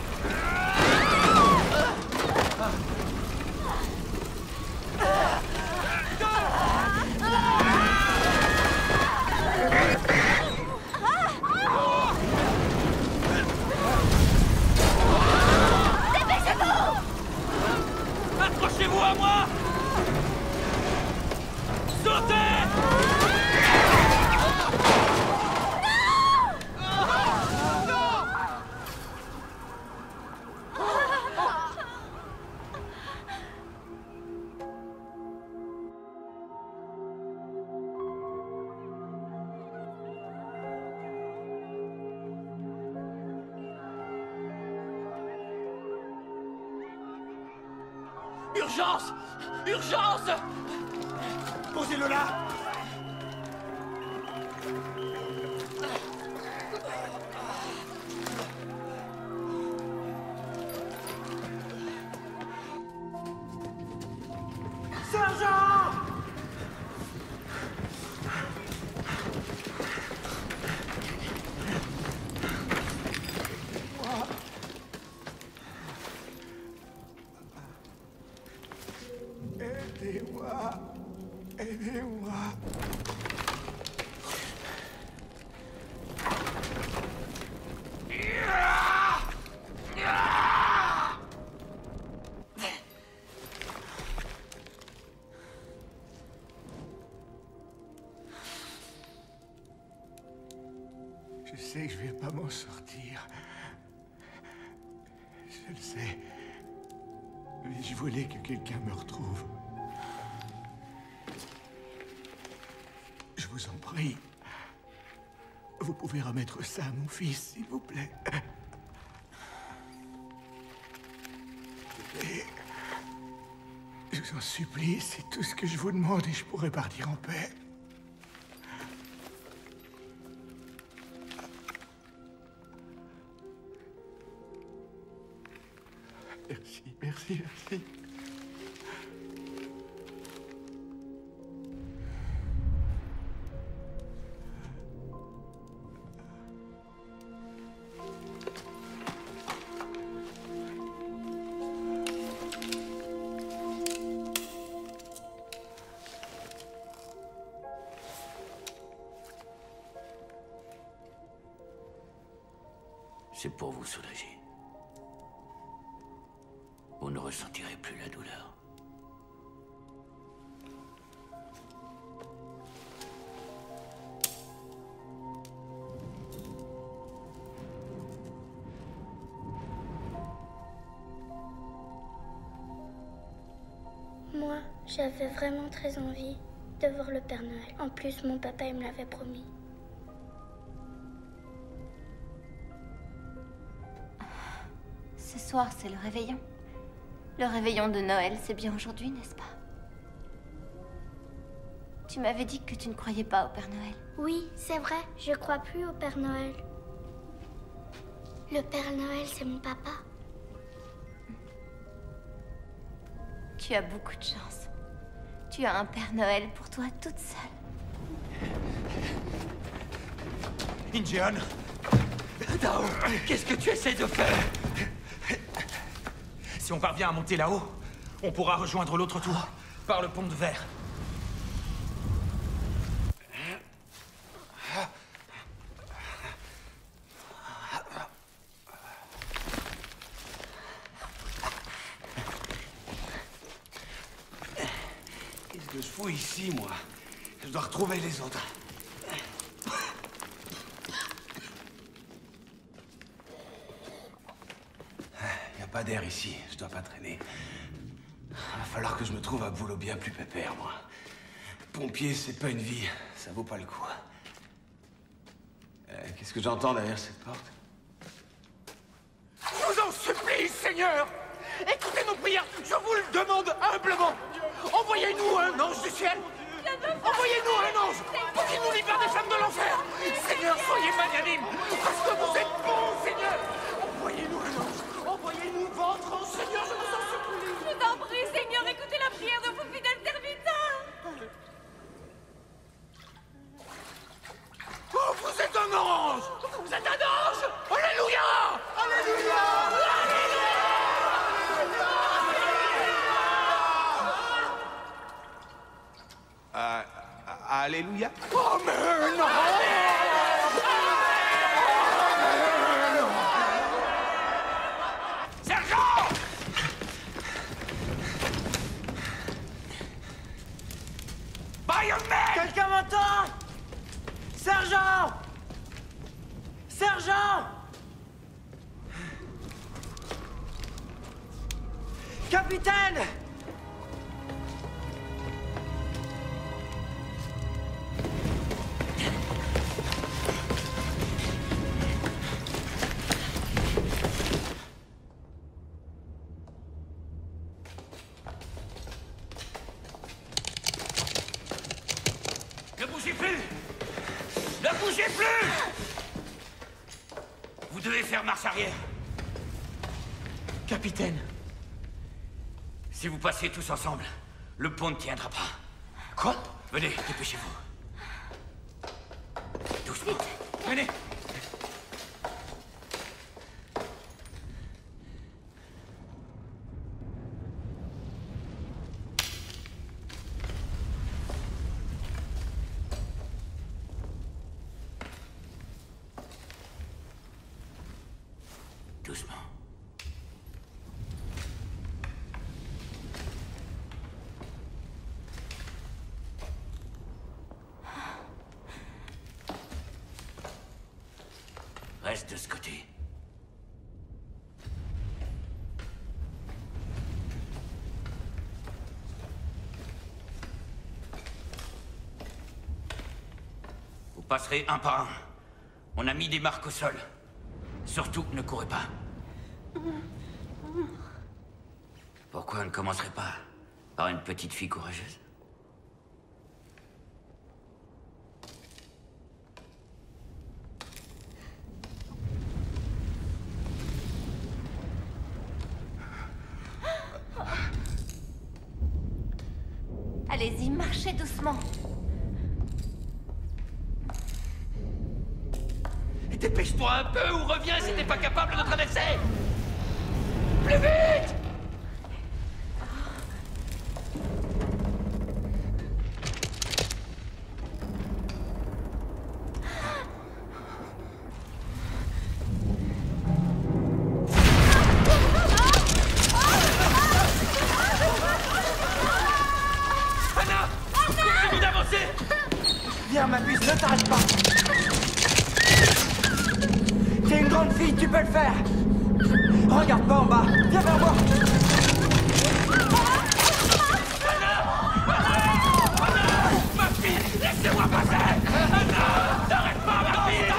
Dépêchez-vous! Accrochez-vous à moi! Sautez! Urgence! Urgence! Posez-le là. Sergent! Aidez-moi. Aidez-moi. Je sais que je vais pas m'en sortir. Je le sais. Mais je voulais que quelqu'un me retrouve. Je vous en prie. Vous pouvez remettre ça à mon fils, s'il vous plaît. Et je vous en supplie, c'est tout ce que je vous demande et je pourrai partir en paix. Merci, merci, merci. C'est pour vous soulager. Vous ne ressentirez plus la douleur. Moi, j'avais vraiment très envie de voir le Père Noël. En plus, mon papa, il me l'avait promis. Ce soir, c'est le réveillon. Le réveillon de Noël, c'est bien aujourd'hui, n'est-ce pas? Tu m'avais dit que tu ne croyais pas au Père Noël. Oui, c'est vrai, je crois plus au Père Noël. Le Père Noël, c'est mon papa. Tu as beaucoup de chance. Tu as un Père Noël pour toi toute seule. Incheon! Tao, qu'est-ce que tu essaies de faire? Si on parvient à monter là-haut, on pourra rejoindre l'autre tour, par le pont de verre. Qu'est-ce que je fous ici, moi? Je dois retrouver les autres. Pas d'air ici, je dois pas traîner. Va falloir que je me trouve un boulot bien plus pépère, moi. Pompier, c'est pas une vie, ça vaut pas le coup. Euh, Qu'est-ce que j'entends derrière cette porte? Je vous en supplie, Seigneur! Écoutez nos prières, je vous le demande humblement! Envoyez-nous un ange du ciel! Envoyez-nous un ange pour qu'il nous libère des flammes de l'enfer! Seigneur, soyez magnanime, parce que vous êtes bon, Seigneur! Envoyez-nous un ange! Envoyez-nous votre ange, Seigneur, je vous en supplie! Je t'en prie, Seigneur, écoutez la prière de vos fidèles serviteurs! Oh, vous êtes un ange! Vous êtes un ange! Alléluia! Alléluia! Euh, Alléluia? Oh, mais non! Sergent! Quelqu'un m'entend? Sergent! Sergent! Capitaine! Ne bougez plus! Ne bougez plus! Vous devez faire marche arrière. Capitaine, si vous passez tous ensemble, le pont ne tiendra pas. Quoi? Venez, dépêchez-vous. Doucement. Venez. Doucement. Reste de ce côté. Vous passerez un par un. On a mis des marques au sol. Surtout, ne courez pas. Pourquoi on ne commencerait pas par une petite fille courageuse? Marchez doucement. Dépêche-toi un peu ou reviens si t'es pas capable de traverser. Plus vite! Anna! Continue d'avancer! Viens, ma puce, ne t'arrête pas. T'es une grande fille, tu peux le faire. Regarde pas en bas, viens vers moi. Ma fille, laissez-moi passer! Anna! N'arrête pas, ma fille!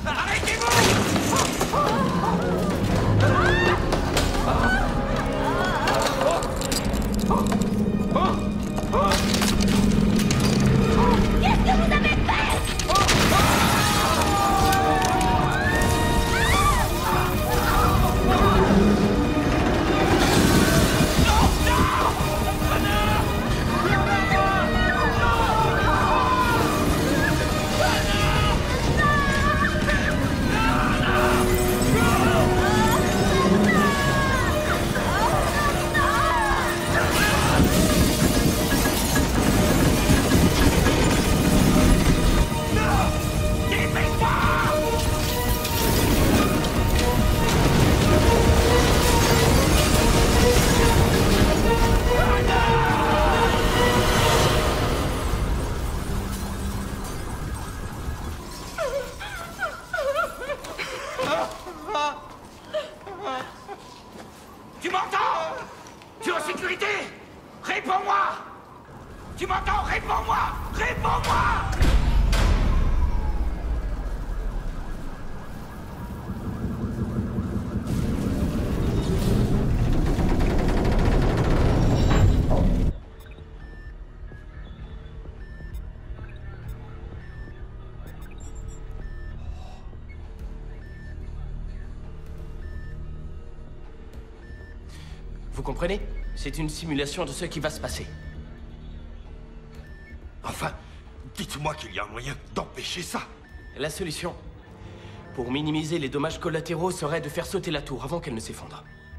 Qu'est-ce que vous avez fait? Tu m'entends? Tu es en sécurité? Réponds-moi! Tu m'entends? Réponds-moi! Réponds-moi! Vous comprenez? C'est une simulation de ce qui va se passer. Enfin, dites-moi qu'il y a un moyen d'empêcher ça. La solution, pour minimiser les dommages collatéraux, serait de faire sauter la tour avant qu'elle ne s'effondre.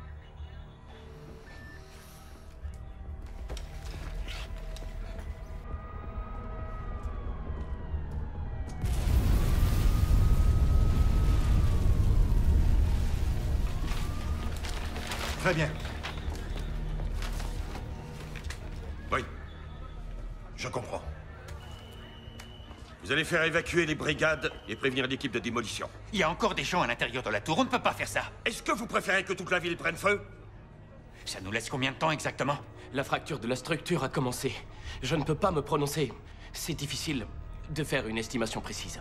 Très bien. Oui. Je comprends. Vous allez faire évacuer les brigades et prévenir l'équipe de démolition. Il y a encore des gens à l'intérieur de la tour, on ne peut pas faire ça. Est-ce que vous préférez que toute la ville prenne feu? Ça nous laisse combien de temps exactement? La fracture de la structure a commencé. Je ne peux pas me prononcer. C'est difficile de faire une estimation précise.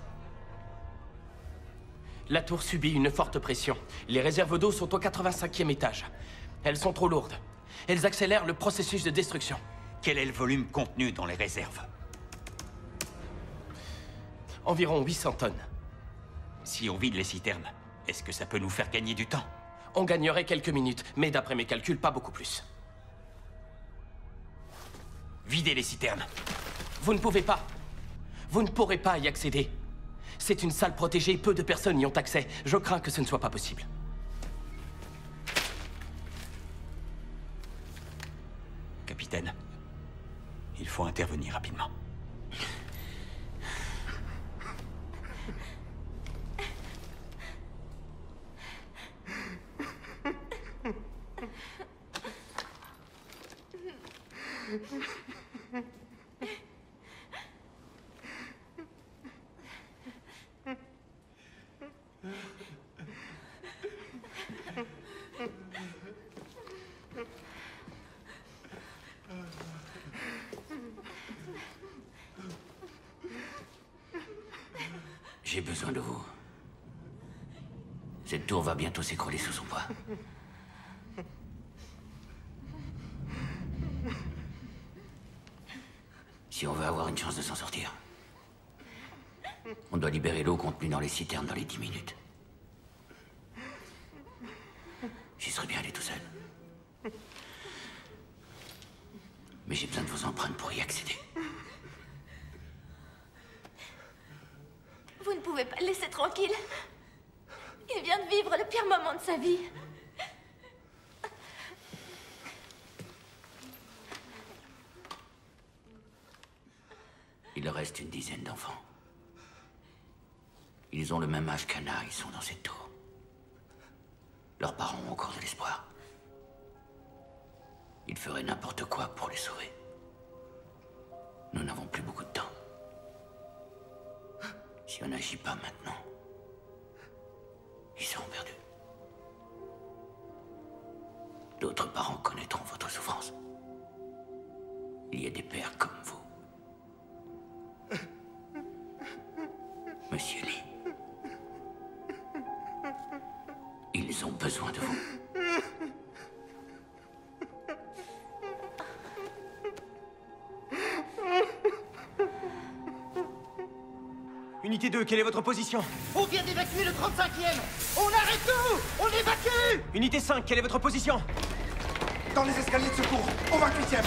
La tour subit une forte pression. Les réserves d'eau sont au quatre-vingt-cinquième étage. Elles sont trop lourdes. Elles accélèrent le processus de destruction. Quel est le volume contenu dans les réserves? Environ huit cents tonnes. Si on vide les citernes, est-ce que ça peut nous faire gagner du temps? On gagnerait quelques minutes, mais d'après mes calculs, pas beaucoup plus. Videz les citernes. Vous ne pouvez pas. Vous ne pourrez pas y accéder. C'est une salle protégée, peu de personnes y ont accès. Je crains que ce ne soit pas possible. Capitaine, il faut intervenir rapidement. J'ai besoin de vous. Cette tour va bientôt s'écrouler sous son poids. Si on veut avoir une chance de s'en sortir, on doit libérer l'eau contenue dans les citernes dans les dix minutes. J'y serais bien allé tout seul. Mais j'ai besoin de vos empreintes pour y accéder. Vous ne pouvez pas le laisser tranquille. Il vient de vivre le pire moment de sa vie. Il reste une dizaine d'enfants. Ils ont le même âge qu'Anna, ils sont dans cette tour. Leurs parents ont encore de l'espoir. Ils feraient n'importe quoi pour les sauver. Nous n'avons plus beaucoup de temps. Si on n'agit pas maintenant, ils seront perdus. D'autres parents connaîtront votre souffrance. Il y a des pères comme vous. Monsieur Lee, ils ont besoin de vous. Unité deux, quelle est votre position? On vient d'évacuer le trente-cinquième. On arrête tout. On évacue. Unité cinq, quelle est votre position? Dans les escaliers de secours, au vingt-huitième.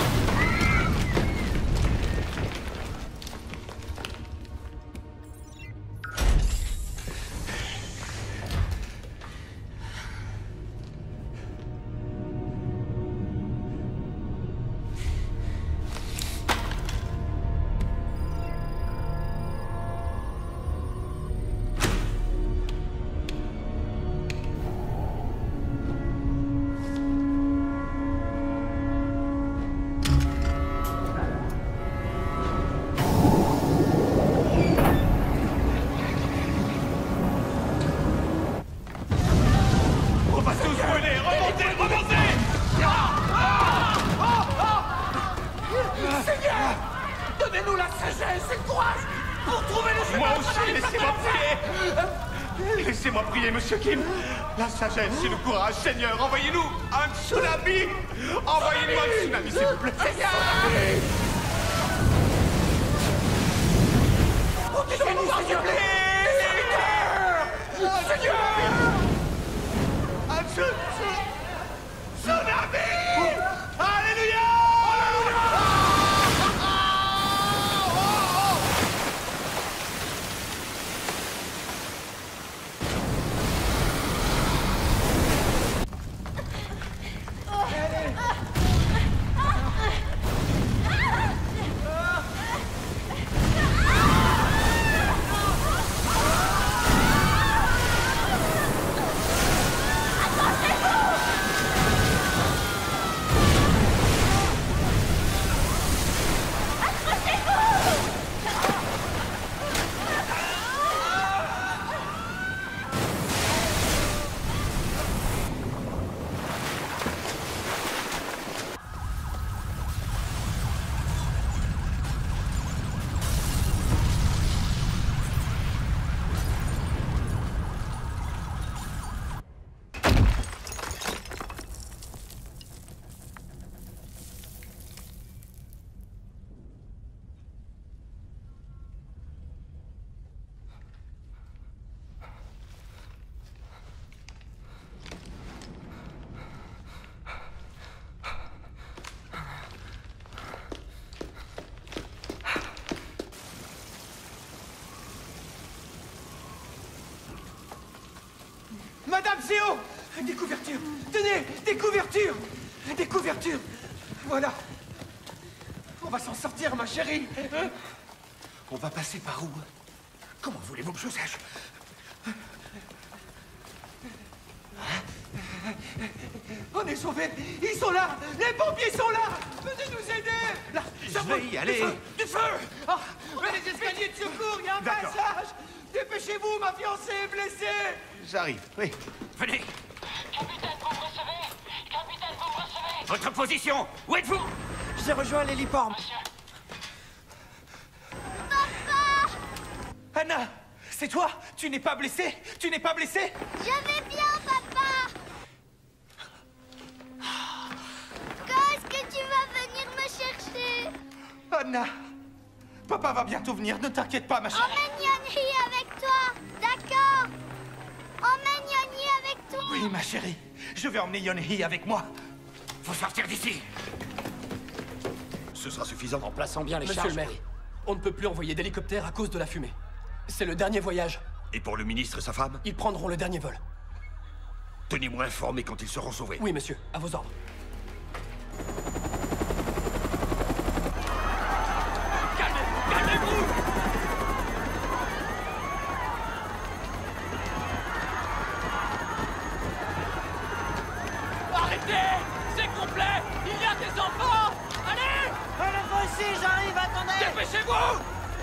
La sagesse et le courage, Seigneur, envoyez-nous un tsunami. Envoyez-nous un tsunami, s'il vous plaît. Seigneur. Protégez-nous, s'il vous plaît. Seigneur. Seigneur. Un tsunami. Alléluia. Madame Zéo! Des couvertures! Tenez! Des couvertures! Des couvertures! Voilà! On va s'en sortir, ma chérie! Hein? On va passer par où? Comment voulez-vous que je sache? On est sauvés! Ils sont là! Les pompiers sont là! Venez nous aider! Là! Je vais y aller! Du feu! Du feu! Ah, mais les escaliers de secours, il y a un D'accord. passage! Dépêchez-vous, ma fiancée est blessée! J'arrive, oui. Venez. Capitaine, vous me recevez? Capitaine, vous me recevez? Votre position, où êtes-vous? J'ai rejoint l'héliporte. Papa! Anna! C'est toi? Tu n'es pas blessée? Tu n'es pas blessée? Je vais bien, papa! Quand est-ce que tu vas venir me chercher? Anna! Papa va bientôt venir, ne t'inquiète pas, ma chérie. Emmène Yonhi avec toi, d'accord? Emmène Yonhi avec toi. Oui, ma chérie. Je vais emmener Yonhi avec moi. Faut sortir d'ici. Ce sera suffisant. En plaçant bien les Monsieur charges. le maire, on ne peut plus envoyer d'hélicoptère à cause de la fumée. C'est le dernier voyage. Et pour le ministre et sa femme? Ils prendront le dernier vol. Tenez-moi informé quand ils seront sauvés. Oui, monsieur. À vos ordres. Calmez-vous! Calmez-vous! Arrêtez! C'est complet! Il y a des enfants! Allez! Allez, moi aussi, j'arrive, attendez! Dépêchez-vous!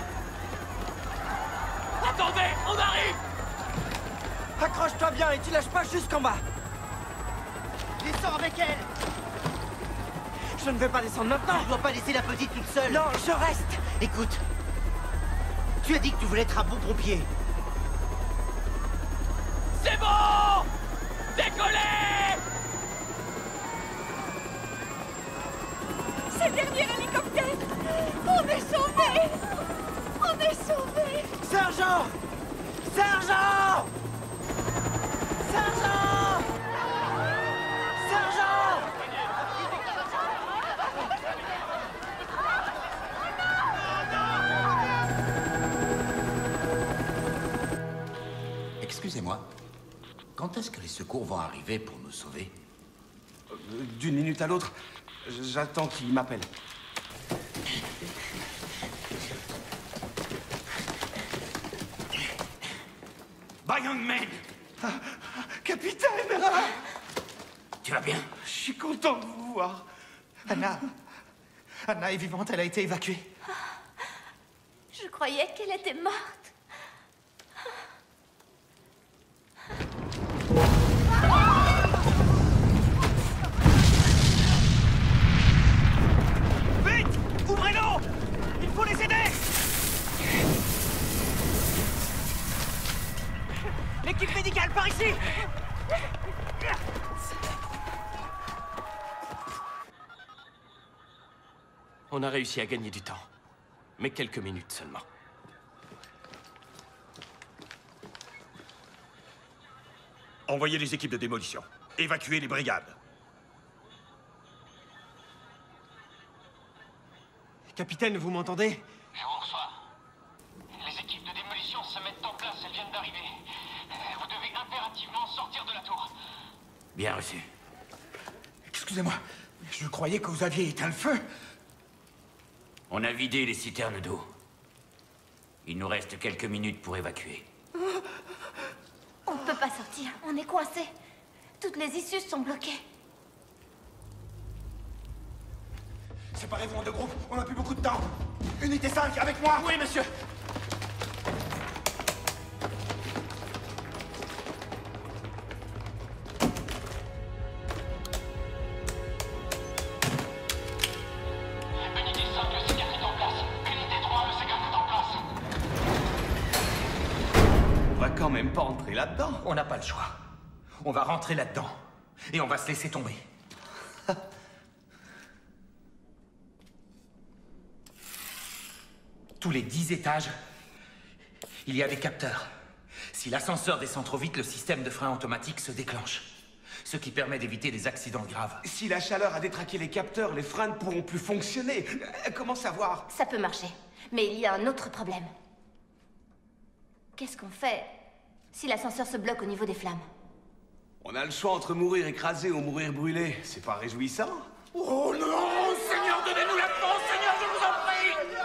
Attendez, on arrive! Accroche-toi bien et tu lâches pas jusqu'en bas! Descends avec elle! Je ne vais pas descendre maintenant! Je dois pas laisser la petite toute seule! Non, je reste! Écoute, tu as dit que tu voulais être un bon pompier. C'est bon! Décollez! C'est le dernier hélicoptère! On est sauvés! On est sauvés! Sergent! Sergent! Sergent! Sergent! Excusez-moi. Quand est-ce que les secours vont arriver pour nous sauver? Euh, D'une minute à l'autre, j'attends qu'il m'appelle. By young man! Ah, capitaine! Tu vas bien? Je suis content de vous voir. Anna... Anna est vivante, elle a été évacuée. Je croyais qu'elle était morte. Vite! Ouvrez-l'eau! Il faut les aider! L'équipe médicale, par ici! On a réussi à gagner du temps. Mais quelques minutes seulement. Envoyez les équipes de démolition. Évacuez les brigades. Capitaine, vous m'entendez? Je vous reçois. Les équipes de démolition se mettent en place, elles viennent d'arriver. Vous devez impérativement sortir de la tour. Bien reçu. Excusez-moi, je croyais que vous aviez éteint le feu. On a vidé les citernes d'eau. Il nous reste quelques minutes pour évacuer. On ne peut pas sortir, on est coincés. Toutes les issues sont bloquées. Séparez-vous en deux groupes, on n'a plus beaucoup de temps. Unité cinq, avec moi! Oui, monsieur! Unité cinq, le sécurité est en place. Unité trois, le sécurité est en place. On va quand même pas entrer là-dedans. On n'a pas le choix. On va rentrer là-dedans. Et on va se laisser tomber. Tous les dix étages, il y a des capteurs. Si l'ascenseur descend trop vite, le système de frein automatique se déclenche. Ce qui permet d'éviter des accidents graves. Si la chaleur a détraqué les capteurs, les freins ne pourront plus fonctionner. Comment savoir? Ça peut marcher. Mais il y a un autre problème. Qu'est-ce qu'on fait si l'ascenseur se bloque au niveau des flammes? On a le choix entre mourir écrasé ou mourir brûlé. C'est pas réjouissant? Oh non! Seigneur, donnez-nous la force! Seigneur, je vous en prie!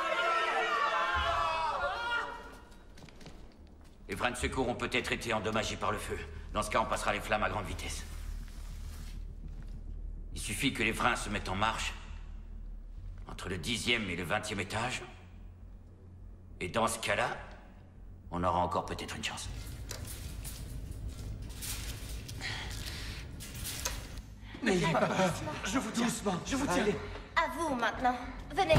Les freins de secours ont peut-être été endommagés par le feu. Dans ce cas, on passera les flammes à grande vitesse. Il suffit que les freins se mettent en marche entre le dixième et le vingtième étage. Et dans ce cas-là, on aura encore peut-être une chance. N'ayez pas peur. Je vous tiens. Doucement. Je vous tiens. À vous maintenant. Venez.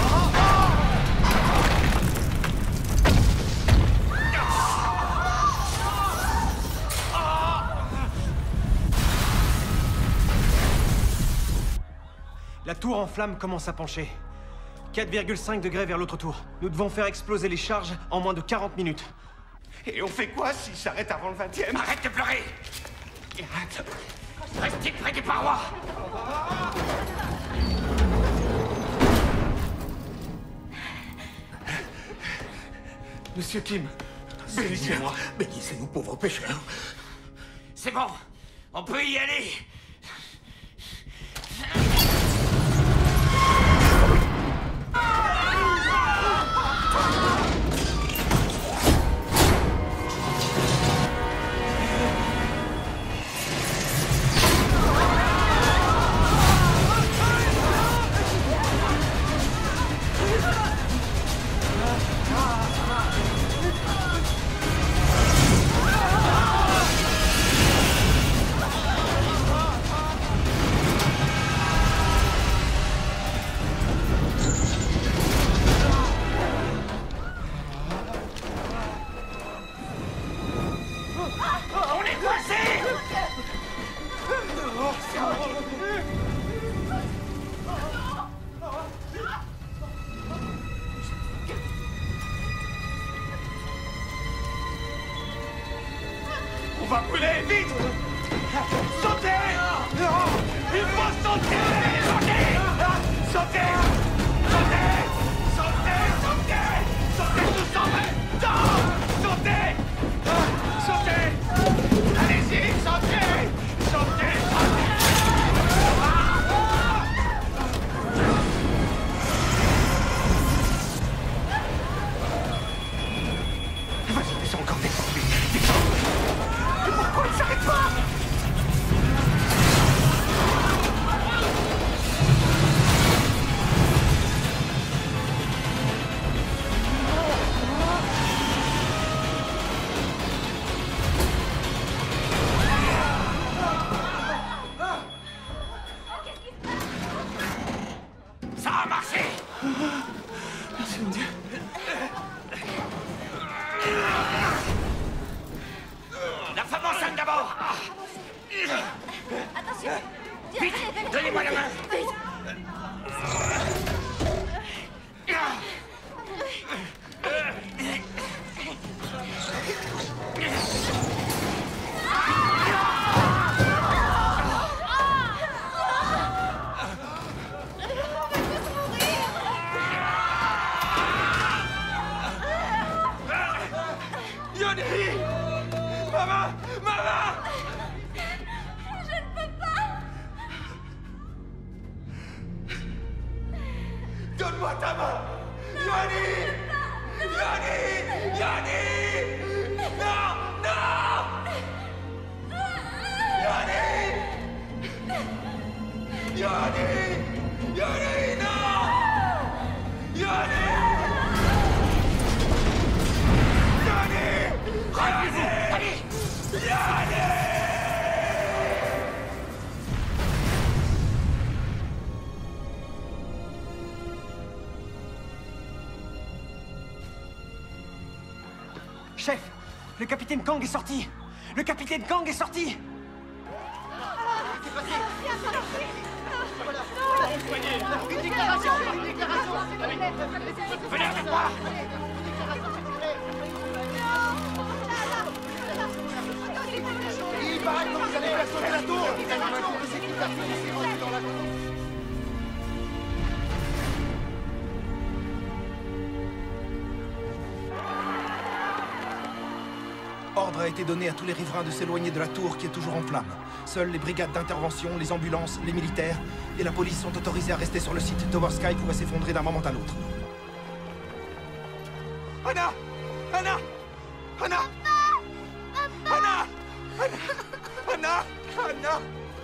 La tour en flammes commence à pencher. quatre virgule cinq degrés vers l'autre tour. Nous devons faire exploser les charges en moins de quarante minutes. Et on fait quoi si j'arrête avant le vingtième? Arrête de pleurer! Restez près des parois! Monsieur Kim, bénissez-moi. Bénissez-nous, pauvres pécheurs. C'est bon, on peut y aller. On est coincés! On va brûler, vite! Sautez! Il faut sauter! Sautez! Sautez! Sautez! Sautez! Sautez! Sautez tous en même temps! Sautez! Sautez! Allez-y, sautez! Sautez! Sautez! Vas-y, descends encore, descends, vite! Descends! Mais pourquoi il s'arrête pas? Ça a marché! Merci mon Dieu. La femme enceinte d'abord! Attention! Vite! Donnez-moi la main! Vite! Yoni! Maman! Maman! Je ne peux pas! Donne-moi ta main! Yoni! Yoni! Yoni! Non! Non! Yoni! Yoni! Yoni! Non! Yoni! Yoni! Rappelez-vous! Allez! Yoni! Chef, le capitaine Kang est sorti. Le capitaine Kang est sorti. Une déclaration! Une déclaration! Venez avec moi! Il paraît que vous allez faire sauter la tour! Maintenant que c'est tout à fait laissé rentrer dans la cour. Ordre a été donné à tous les riverains de s'éloigner de la tour qui est toujours en flammes. Seules les brigades d'intervention, les ambulances, les militaires et la police sont autorisés à rester sur le site. Tower Sky pourrait s'effondrer d'un moment à l'autre. Anna! Anna! Anna! Anna! Anna! Anna!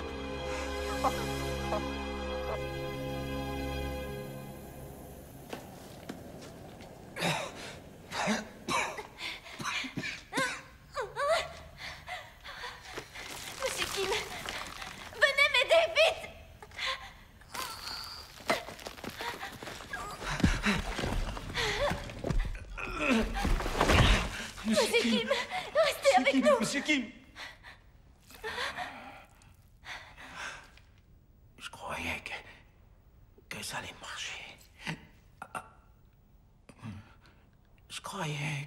Monsieur Kim! Venez m'aider, vite! Monsieur Monsieur Kim! Kim, restez avec nous! Monsieur Kim! Je croyais que, que ça allait marcher. Je croyais...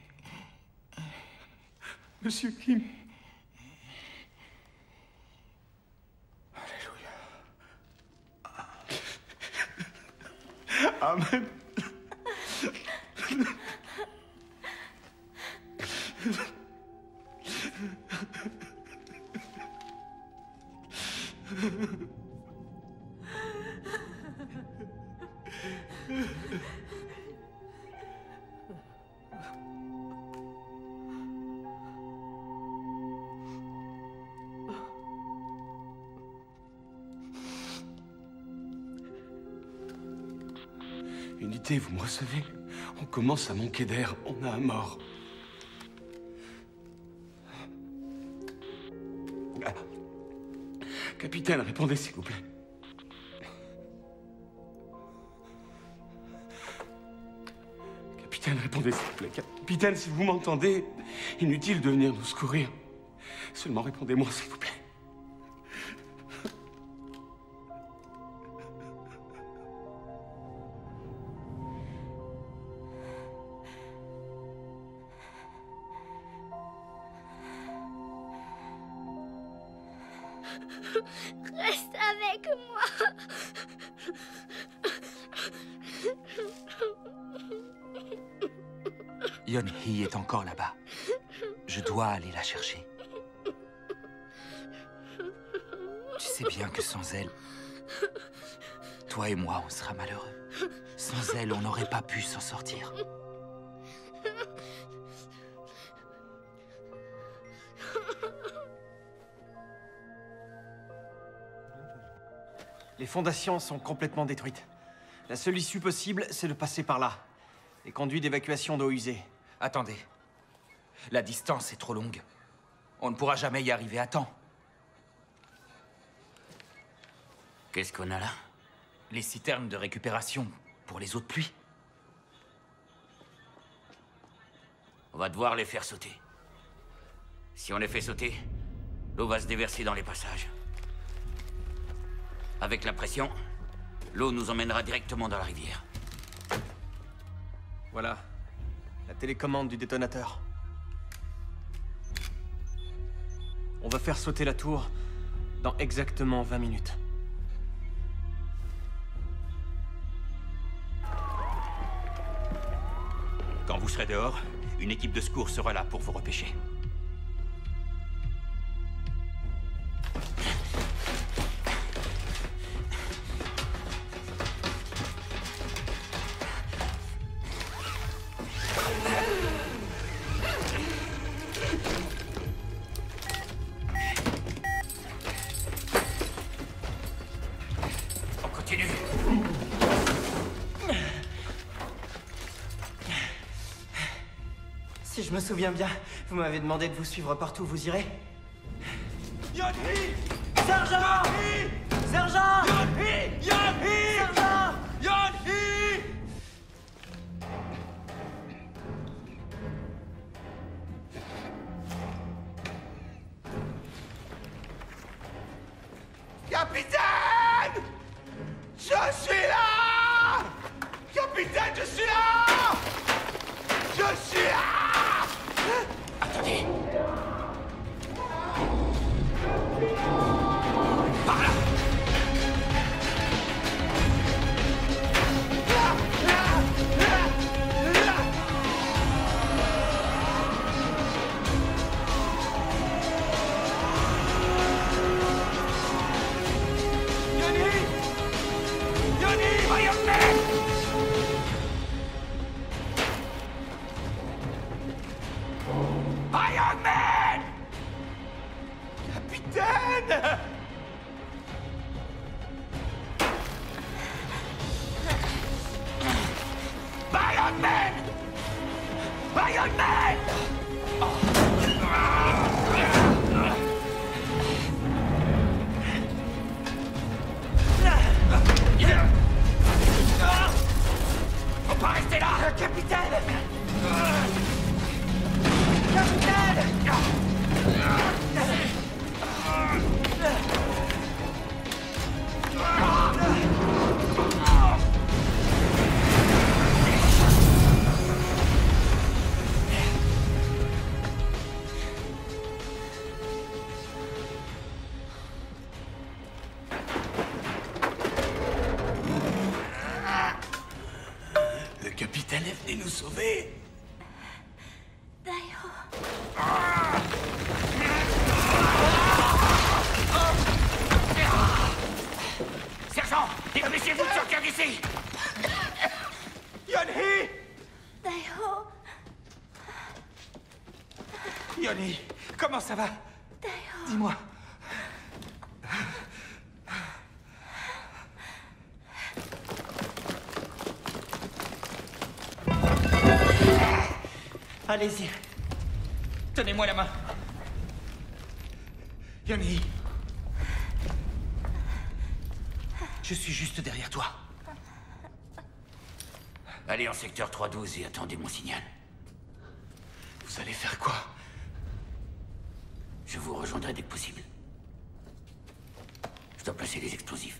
Monsieur Kim! Alléluia. Amen. Unité, vous me recevez? On commence à manquer d'air, on a un mort. Ah. Capitaine, répondez s'il vous plaît. Capitaine, répondez s'il vous plaît. Capitaine, si vous m'entendez, inutile de venir nous secourir. Seulement répondez-moi s'il vous plaît. Reste avec moi. Yeon-hee est encore là-bas. Je dois aller la chercher. Tu sais bien que sans elle, toi et moi, on sera malheureux. Sans elle, on n'aurait pas pu s'en sortir. Les fondations sont complètement détruites. La seule issue possible, c'est de passer par là. Les conduits d'évacuation d'eau usée. Attendez. La distance est trop longue. On ne pourra jamais y arriver à temps. Qu'est-ce qu'on a là? Les citernes de récupération pour les eaux de pluie. On va devoir les faire sauter. Si on les fait sauter, l'eau va se déverser dans les passages. Avec la pression, l'eau nous emmènera directement dans la rivière. Voilà. La télécommande du détonateur. On va faire sauter la tour dans exactement vingt minutes. Quand vous serez dehors, une équipe de secours sera là pour vous repêcher. Si je me souviens bien, vous m'avez demandé de vous suivre partout où vous irez. Yeon-hee! Sergent! Yeon-hee! Sergent! Yeon-hee! Yeon-hee! Sergent! Yeon-hee! Capitaine! Je suis là! Capitaine, je suis là! Je suis là! Attendez. Par là. Yeon-hee! Yeon-hee! Iron Man! Iron Man! Capitaine! Iron Man! Iron Man! Faut pas rester là! Capitaine! Le capitaine est venu nous sauver. Dépêchez-vous de sortir d'ici! Yonhi! Daiho! Yonhi, comment ça va? Daiho! Dis-moi. Allez-y. Tenez-moi la main. Yonhi. Je suis juste derrière toi. Allez en secteur trois douze et attendez mon signal. Vous allez faire quoi? Je vous rejoindrai dès que possible. Je dois placer les explosifs.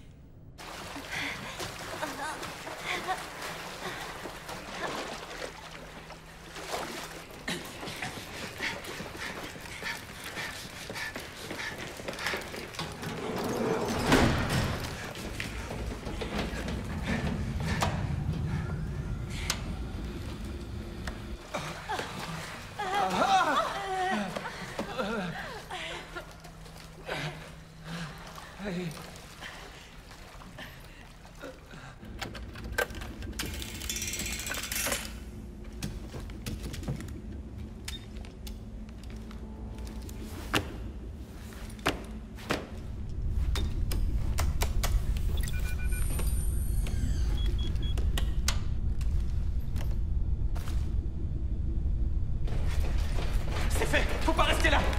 C'est fait! Faut pas rester là!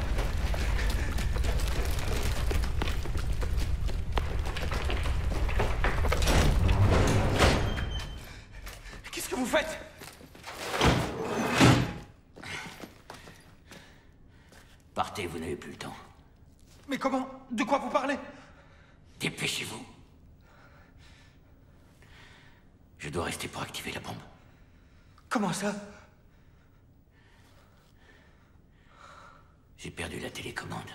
Qu'est-ce que vous faites? Partez, vous n'avez plus le temps. Mais comment? De quoi vous parlez? Dépêchez-vous. Je dois rester pour activer la bombe. Comment ça? J'ai perdu la télécommande.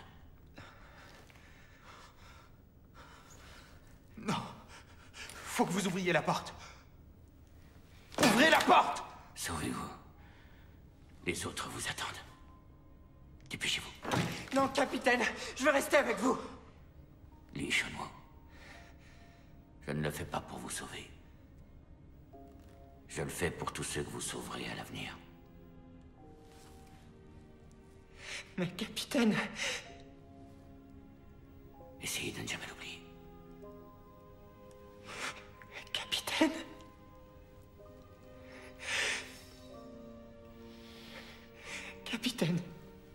Non. Faut que vous ouvriez la porte. Ouvrez la porte! Sauvez-vous. Les autres vous attendent. Dépêchez-vous. Non, capitaine, je veux rester avec vous. Li Shunwo. Je ne le fais pas pour vous sauver. Je le fais pour tous ceux que vous sauverez à l'avenir. Mais capitaine... Essayez de ne jamais l'oublier. Capitaine... Capitaine...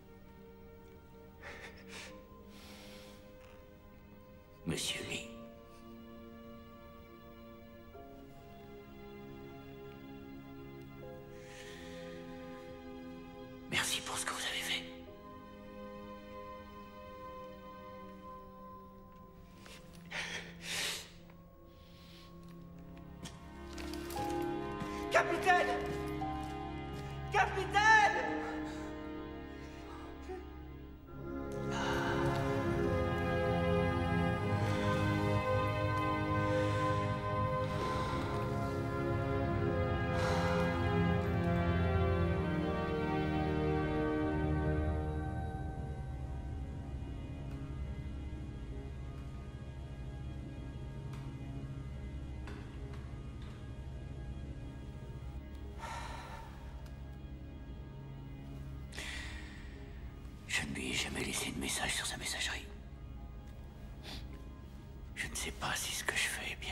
Monsieur Lee. Merci pour ce que vous avez fait. Capitaine! Capitaine! Je ne lui ai jamais laissé de message sur sa messagerie. Je ne sais pas si ce que je fais est bien.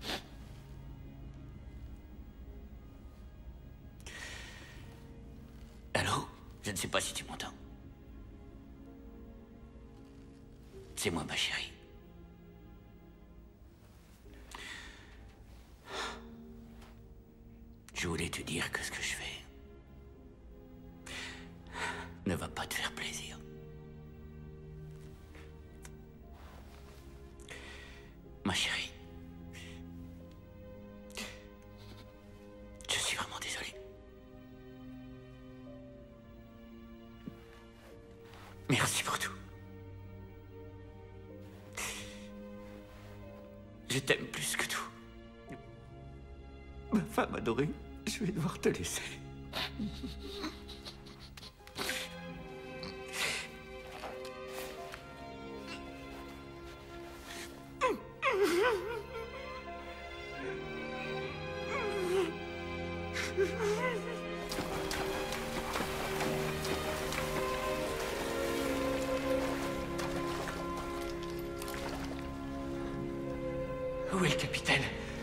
Allô? Je ne sais pas si tu m'entends. C'est moi, ma chérie. Je voulais te dire que ce que je fais ne va pas te faire plaisir. Ma chérie, je suis vraiment désolé. Merci pour tout. Je t'aime plus que tout. Ma femme adorée, je vais devoir te laisser. capitaine.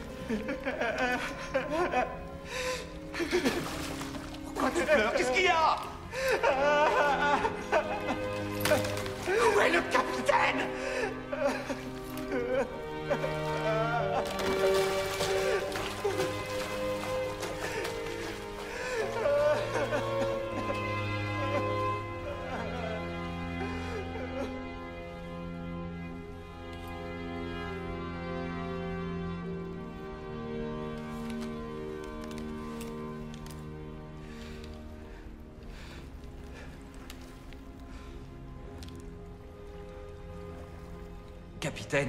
Pourquoi tu pleures? Qu'est-ce qu'il y a? Où est le capitaine? Capitaine.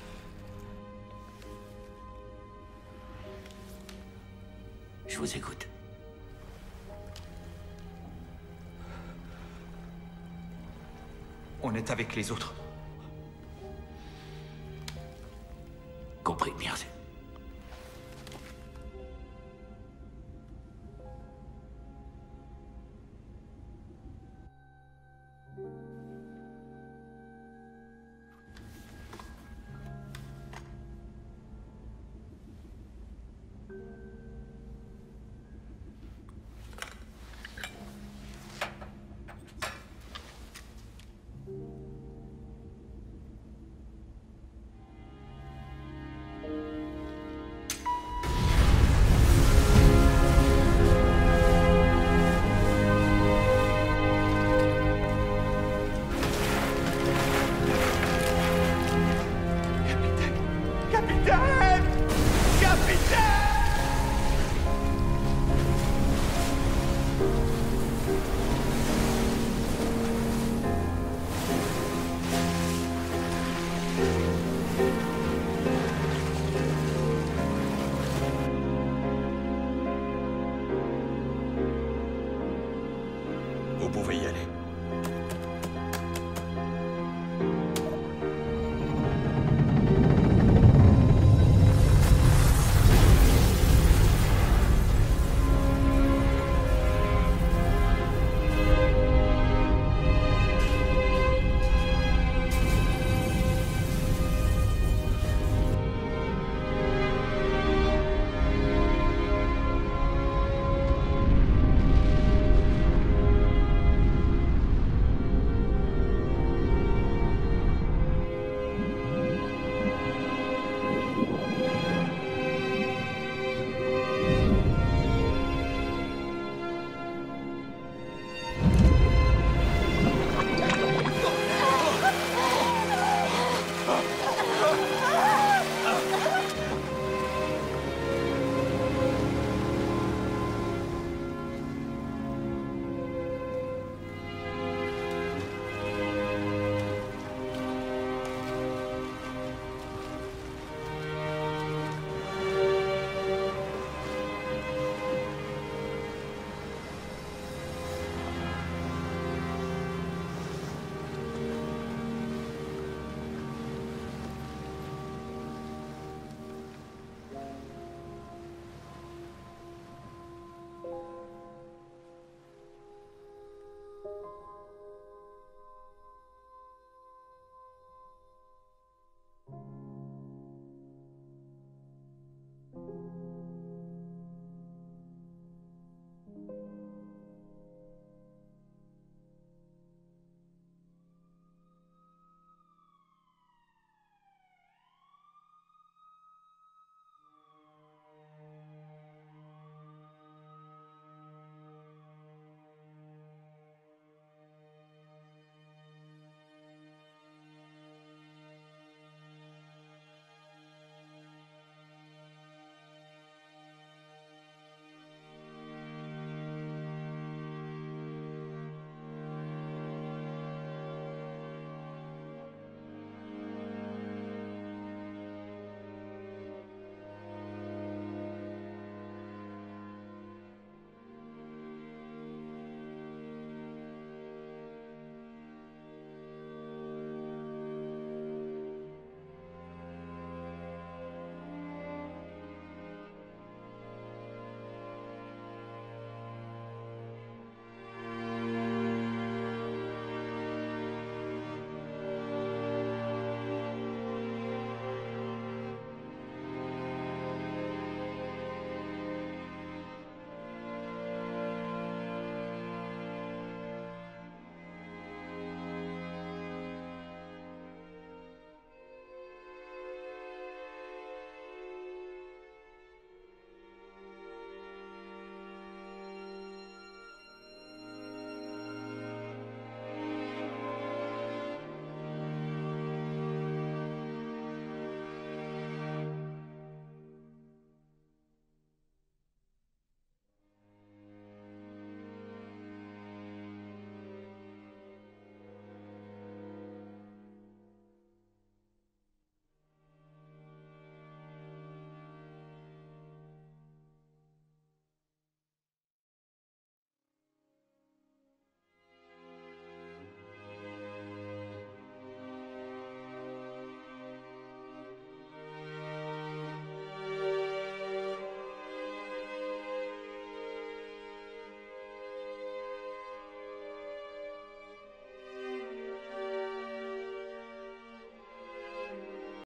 Je vous écoute. On est avec les autres. Compris, merci.